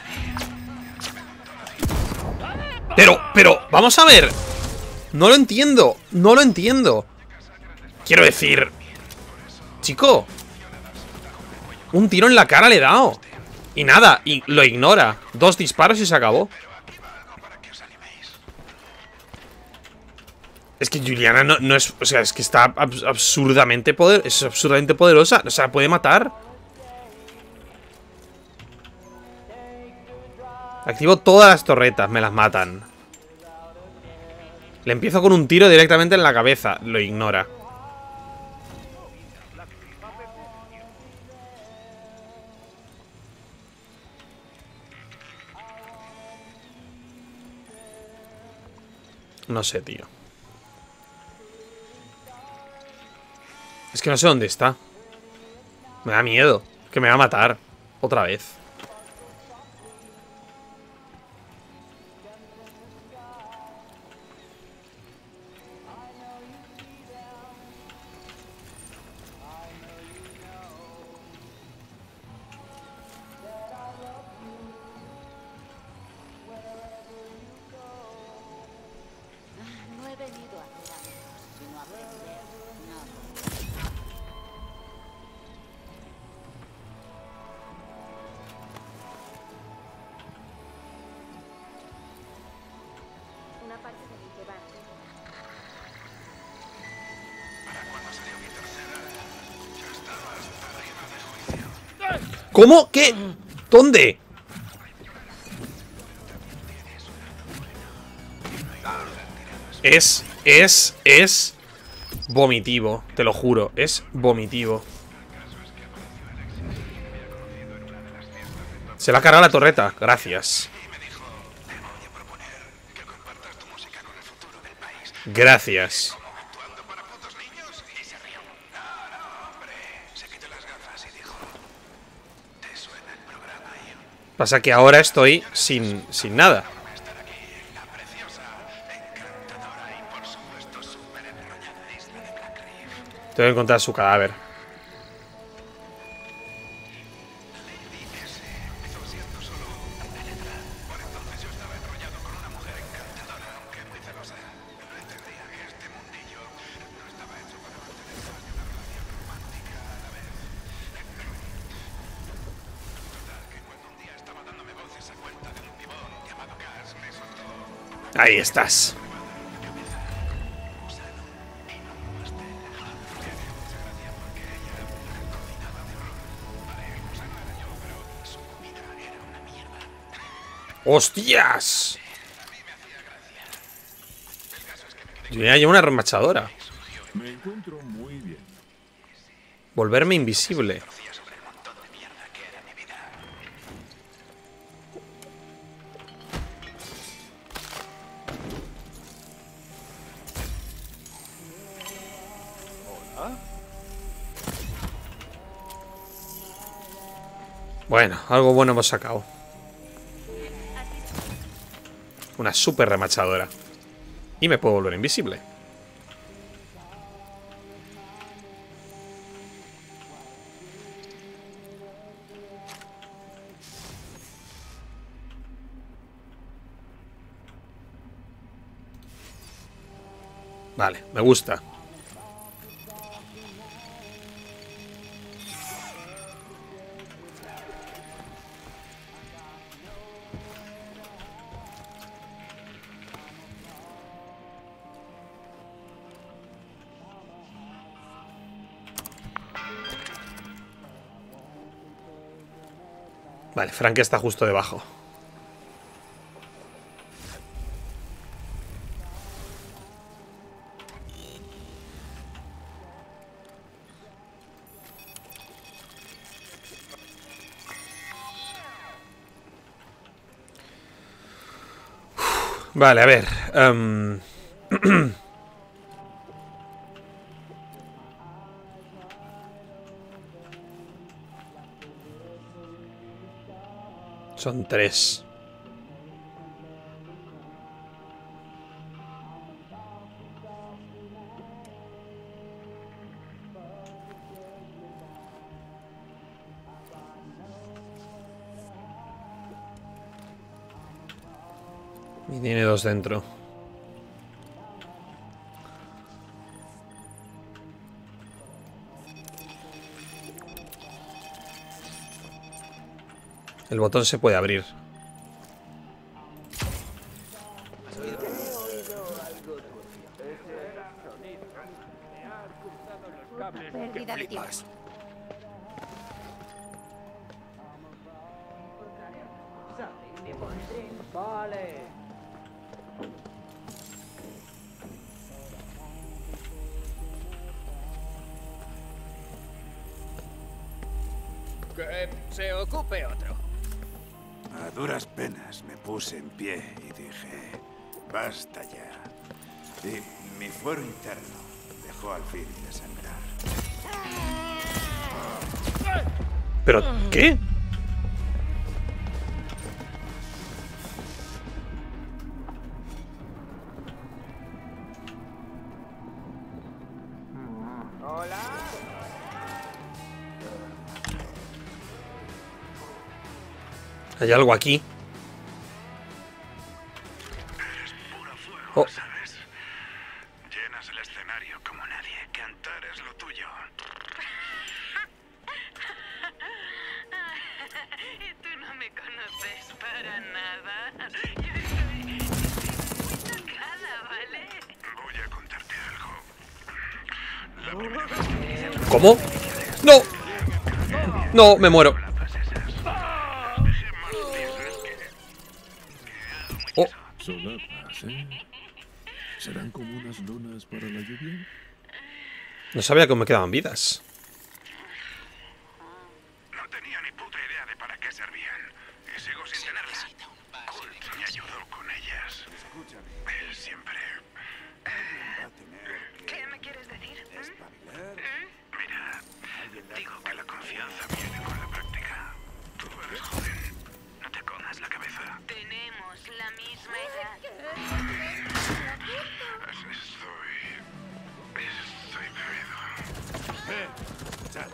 nadie. Pero, pero, vamos a ver. No lo entiendo. No lo entiendo. Quiero decir... Chico. Un tiro en la cara le he dado. Y nada, y lo ignora. Dos disparos y se acabó. Es que Juliana no, no es... O sea, es que está abs absurdamente poder, es absurdamente poderosa. O sea, puede matar. Activo todas las torretas, me las matan. Le empiezo con un tiro directamente en la cabeza. Lo ignora. No sé, tío. Es que no sé dónde está. Me da miedo. Que me va a matar. Otra vez. ¿Cómo? ¿Qué? ¿Dónde? Es, es, es vomitivo, te lo juro, es vomitivo. Se la ha cargado la torreta, gracias. Gracias. Pasa que ahora estoy sin, sin nada. Tengo que encontrar su cadáver. Ahí estás. ¡Hostias! Yo ya llevo una remachadora. Me encuentro muy bien. Volverme invisible. Bueno, algo bueno hemos sacado. Una super remachadora. Y me puedo volver invisible. Vale, me gusta. Vale, Frank está justo debajo. Uf, vale, a ver. Um... Son tres. Y tiene dos dentro. El botón se puede abrir. Pérdida de tiempo. Que se ocupe otro. A duras penas me puse en pie y dije, basta ya. Y mi fuero interno dejó al fin de sangrar. ¿Pero qué? Hay algo aquí. Eres puro fuego, Oh. ¿sabes? Llenas el escenario como nadie. Cantar es lo tuyo. Tú no me conoces para nada. Yo estoy, estoy muy tocada, ¿vale? Voy a contarte algo. La primera vez que ¿Cómo? ¡No! No, me muero. Solapas, ¿eh? ¿Serán como unas lonas para la lluvia? No sabía cómo me quedaban vidas. No tenía ni puta idea de para qué servían. Y sigo sin tenerla. Colt me ayudó con ellas. Él siempre... ¿Qué me quieres decir? Mira, digo que la confianza viene con la práctica. Tú eres joven. No te comas la cabeza. Tenemos la misma edad. Estoy... Estoy bebido. ¡Eh! ¡Sal!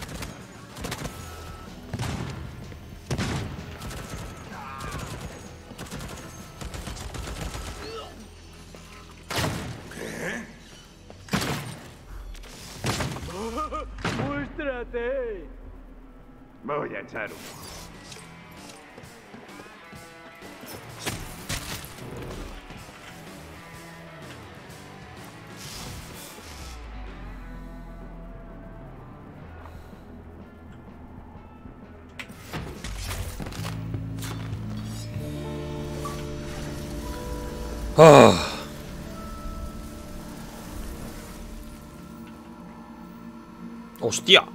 ¡Muéstrate! Voy a echar uno. Oh. Hostia.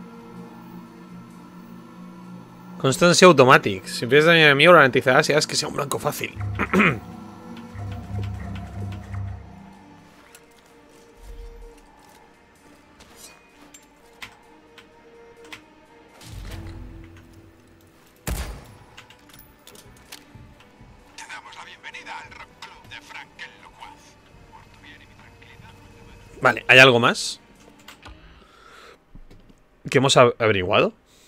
Constancy Automatic. Si empiezas daño enemigo, lo garantizarás y hagas que sea un blanco fácil. Te damos la bienvenida al Rock Club de Frank el Locuaz. Por tu bien y mi tranquilidad. Vale, ¿hay algo más que hemos averiguado?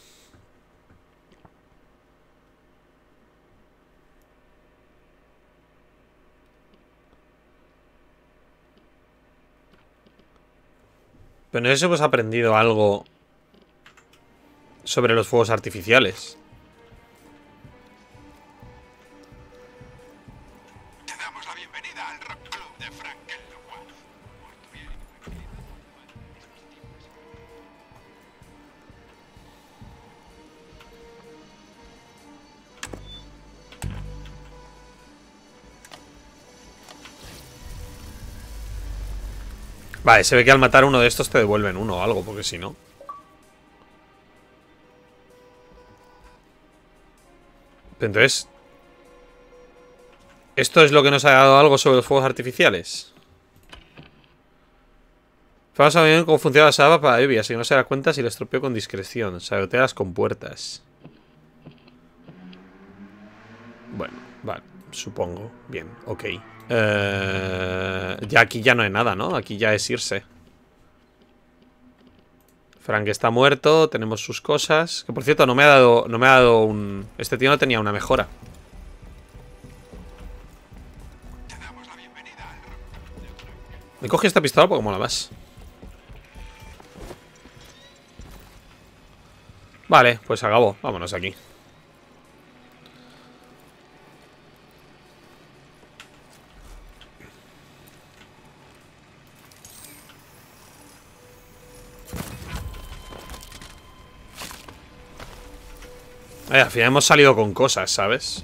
Pero no sé si hemos aprendido algo sobre los fuegos artificiales. Te damos la bienvenida al Rock Club de Frank el Locuaz. Por tu bien y mi tranquilidad. Vale, se ve que al matar uno de estos te devuelven uno o algo, porque si no... Pero entonces... ¿esto es lo que nos ha dado algo sobre los fuegos artificiales? Vamos a ver cómo funciona la salva para la lluvia, así que no se da cuenta si lo estropeo con discreción. Sabotea las compuertas. Bueno, vale, supongo. Bien, ok. Eh, ya aquí ya no hay nada, ¿no? Aquí ya es irse. Frank está muerto, tenemos sus cosas. Que por cierto, no me ha dado. No me ha dado un. Este tío no tenía una mejora. Me coge esta pistola porque mola más. Vale, pues acabó. Vámonos aquí. Ay, al final hemos salido con cosas, ¿sabes?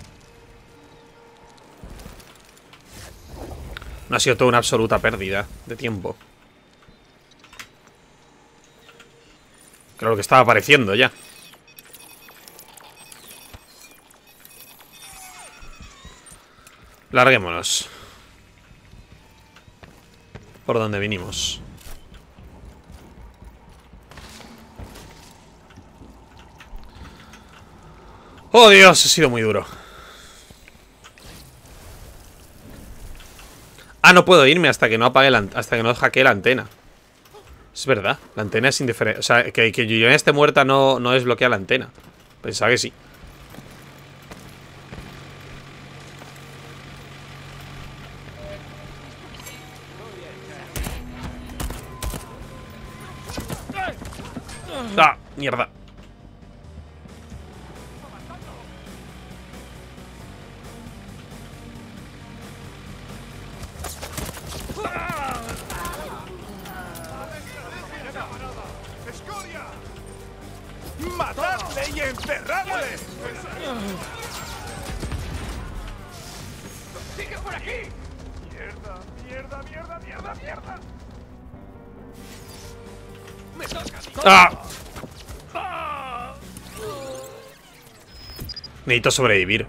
No ha sido toda una absoluta pérdida de tiempo. Creo que estaba apareciendo ya. Larguémonos. Por donde vinimos. Oh, Dios, ha sido muy duro. Ah, no puedo irme hasta que no apague la, hasta que no hackee la antena. Es verdad, la antena es indiferente. O sea, que, que yo esté muerta no, no desbloquea la antena. Pensaba que sí. Ah, mierda. ¡Matadle y encerradle! ¡Sigue por aquí! ¡Mierda, mierda, mierda, mierda! ¡Me estás casi! ¡Ah! Necesito sobrevivir.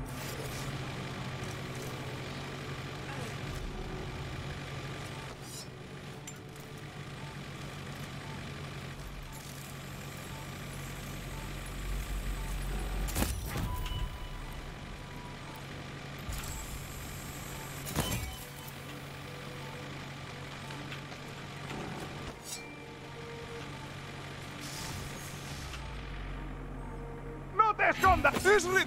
¡No te escondas! ¡Es ri...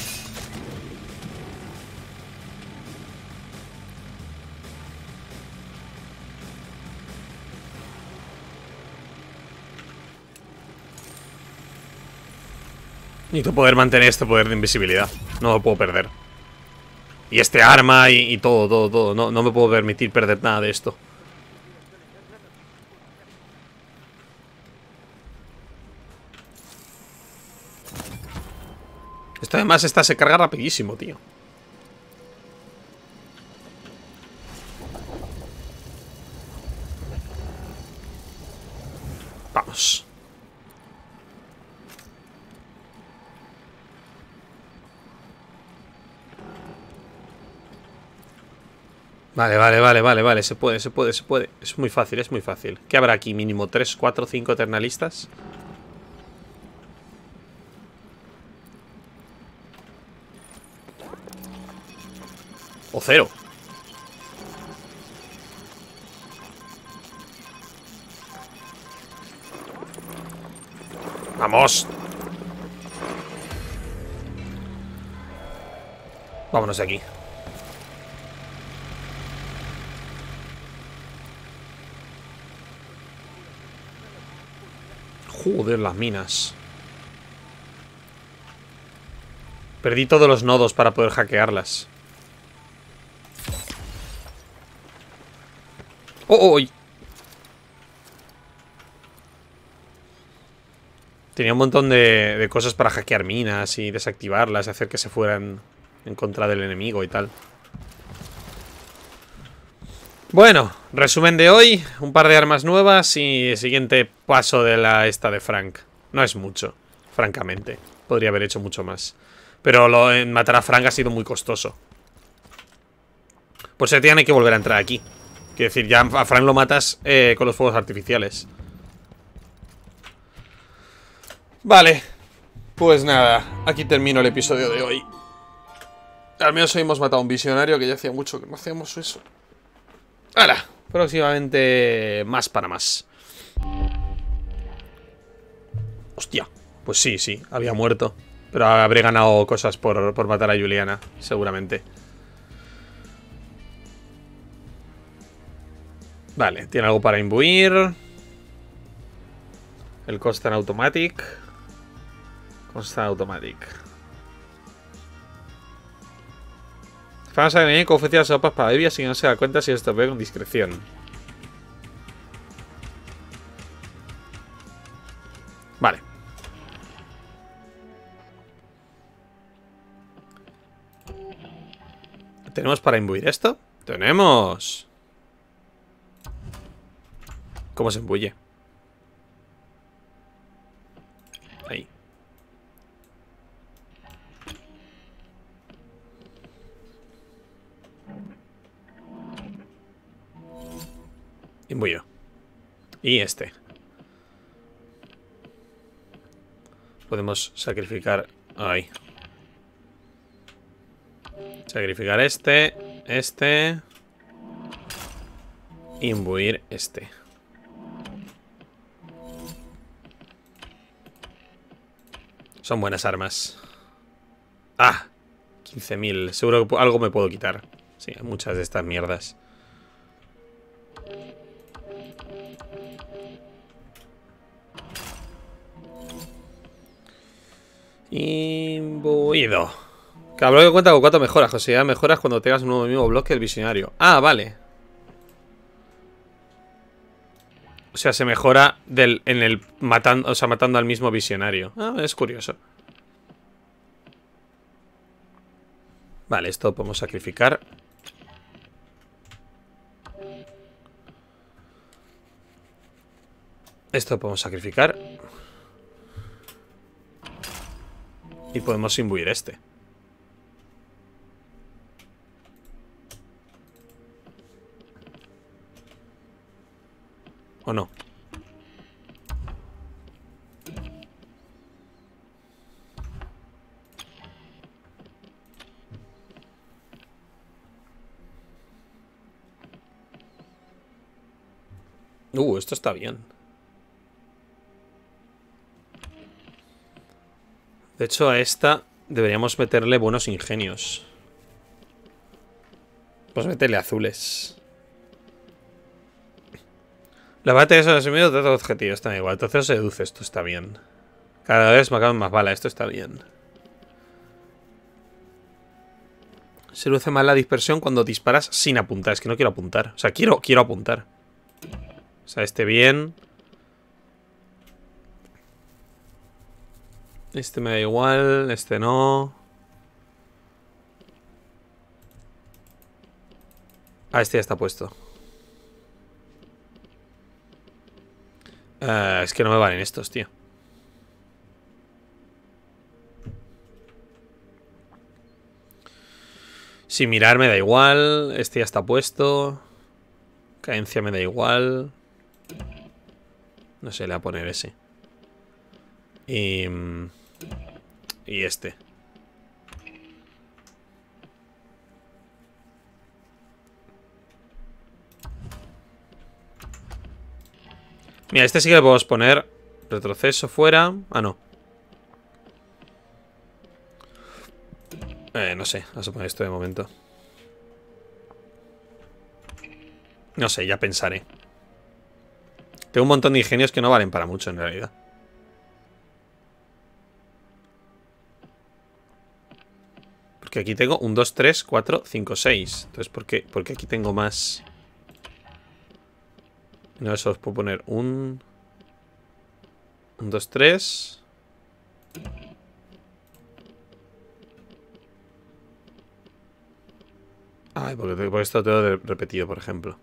Necesito poder mantener este poder de invisibilidad. No lo puedo perder. Y este arma y, y todo, todo, todo. No, no me puedo permitir perder nada de esto. Esto además esta se carga rapidísimo, tío. Vamos. Vale, vale, vale, vale, vale. Se puede, se puede, se puede. Es muy fácil, es muy fácil. ¿Qué habrá aquí? Mínimo tres, cuatro, cinco eternalistas. O cero. Vamos. Vámonos de aquí. Joder, las minas. Perdí todos los nodos para poder hackearlas. ¡Oh, oh, oh! Tenía un montón de, de cosas para hackear minas y desactivarlas, hacer que se fueran en contra del enemigo y tal. Bueno, resumen de hoy. Un par de armas nuevas y el siguiente paso de la esta de Frank. No es mucho, francamente. Podría haber hecho mucho más. Pero lo, en matar a Frank ha sido muy costoso. Pues se tiene que volver a entrar aquí. Quiero decir, ya a Frank lo matas eh, con los fuegos artificiales. Vale. Pues nada, aquí termino el episodio de hoy. Al menos hoy hemos matado a un visionario, que ya hacía mucho que no hacíamos eso. ¡Hala! Próximamente más para más. Hostia. Pues sí, sí, había muerto. Pero habré ganado cosas por, por matar a Juliana, seguramente. Vale, tiene algo para imbuir. El Constant Automatic. Constant Automatic. Fans a venir con oficinas sopas para bebidas y no se da cuenta si esto ve con discreción. Vale. ¿Tenemos para imbuir esto? ¡Tenemos! ¿Cómo se imbuye? Ahí. Imbuyo. Y este. Podemos sacrificar... Ahí. Sacrificar este. Este. Imbuir este. Son buenas armas. Ah, quince mil. Seguro que algo me puedo quitar. Sí, muchas de estas mierdas. Imbuido. Cada bloque cuenta con cuatro mejoras. José, ya mejoras cuando tengas un nuevo mismo bloque del visionario. Ah, vale. O sea, se mejora del, en el matando, o sea, matando al mismo visionario. Ah, es curioso. Vale, esto podemos sacrificar. Esto podemos sacrificar. Y podemos imbuir este. ¿O no? Uh, esto está bien. De hecho, a esta deberíamos meterle buenos ingenios. Pues meterle azules. La bate de esos enemigos de otros objetivos está igual. Entonces seduce, esto está bien. Cada vez me acaban más balas, esto está bien. Seduce más la dispersión cuando disparas sin apuntar. Es que no quiero apuntar. O sea, quiero, quiero apuntar. O sea, este bien. Este me da igual. Este no. Ah, este ya está puesto. Uh, es que no me valen estos, tío. Sin mirar me da igual. Este ya está puesto. Cadencia me da igual. No sé, le voy a poner ese. Y... Y este. Mira, este sí que le podemos poner retroceso fuera. Ah, no. Eh, no sé, vamos a poner esto de momento. No sé, ya pensaré. Tengo un montón de ingenios que no valen para mucho en realidad. Porque aquí tengo un, dos, tres, cuatro, cinco, seis. Entonces, ¿por qué? Porque aquí tengo más. No, eso os puedo poner un... Un, dos, tres... Ay, porque, porque esto tengo de repetido, por ejemplo.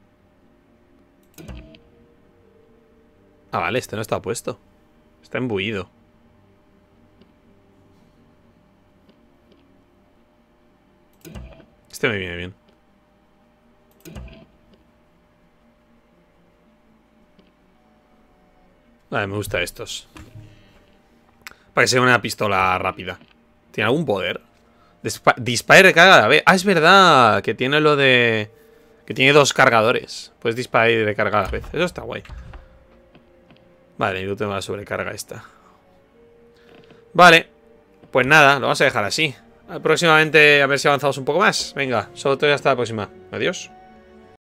Ah, vale, este no está puesto. Está embuido. Este me viene bien. Vale, me gusta estos. Para que sea una pistola rápida. ¿Tiene algún poder? Dispa dispara y recarga a la vez. Ah, es verdad. Que tiene lo de... Que tiene dos cargadores. Puedes disparar y recargar a la vez. Eso está guay. Vale, yo tengo la sobrecarga esta. Vale. Pues nada, lo vamos a dejar así. Próximamente a ver si avanzamos un poco más. Venga, sobre todo y hasta la próxima. Adiós.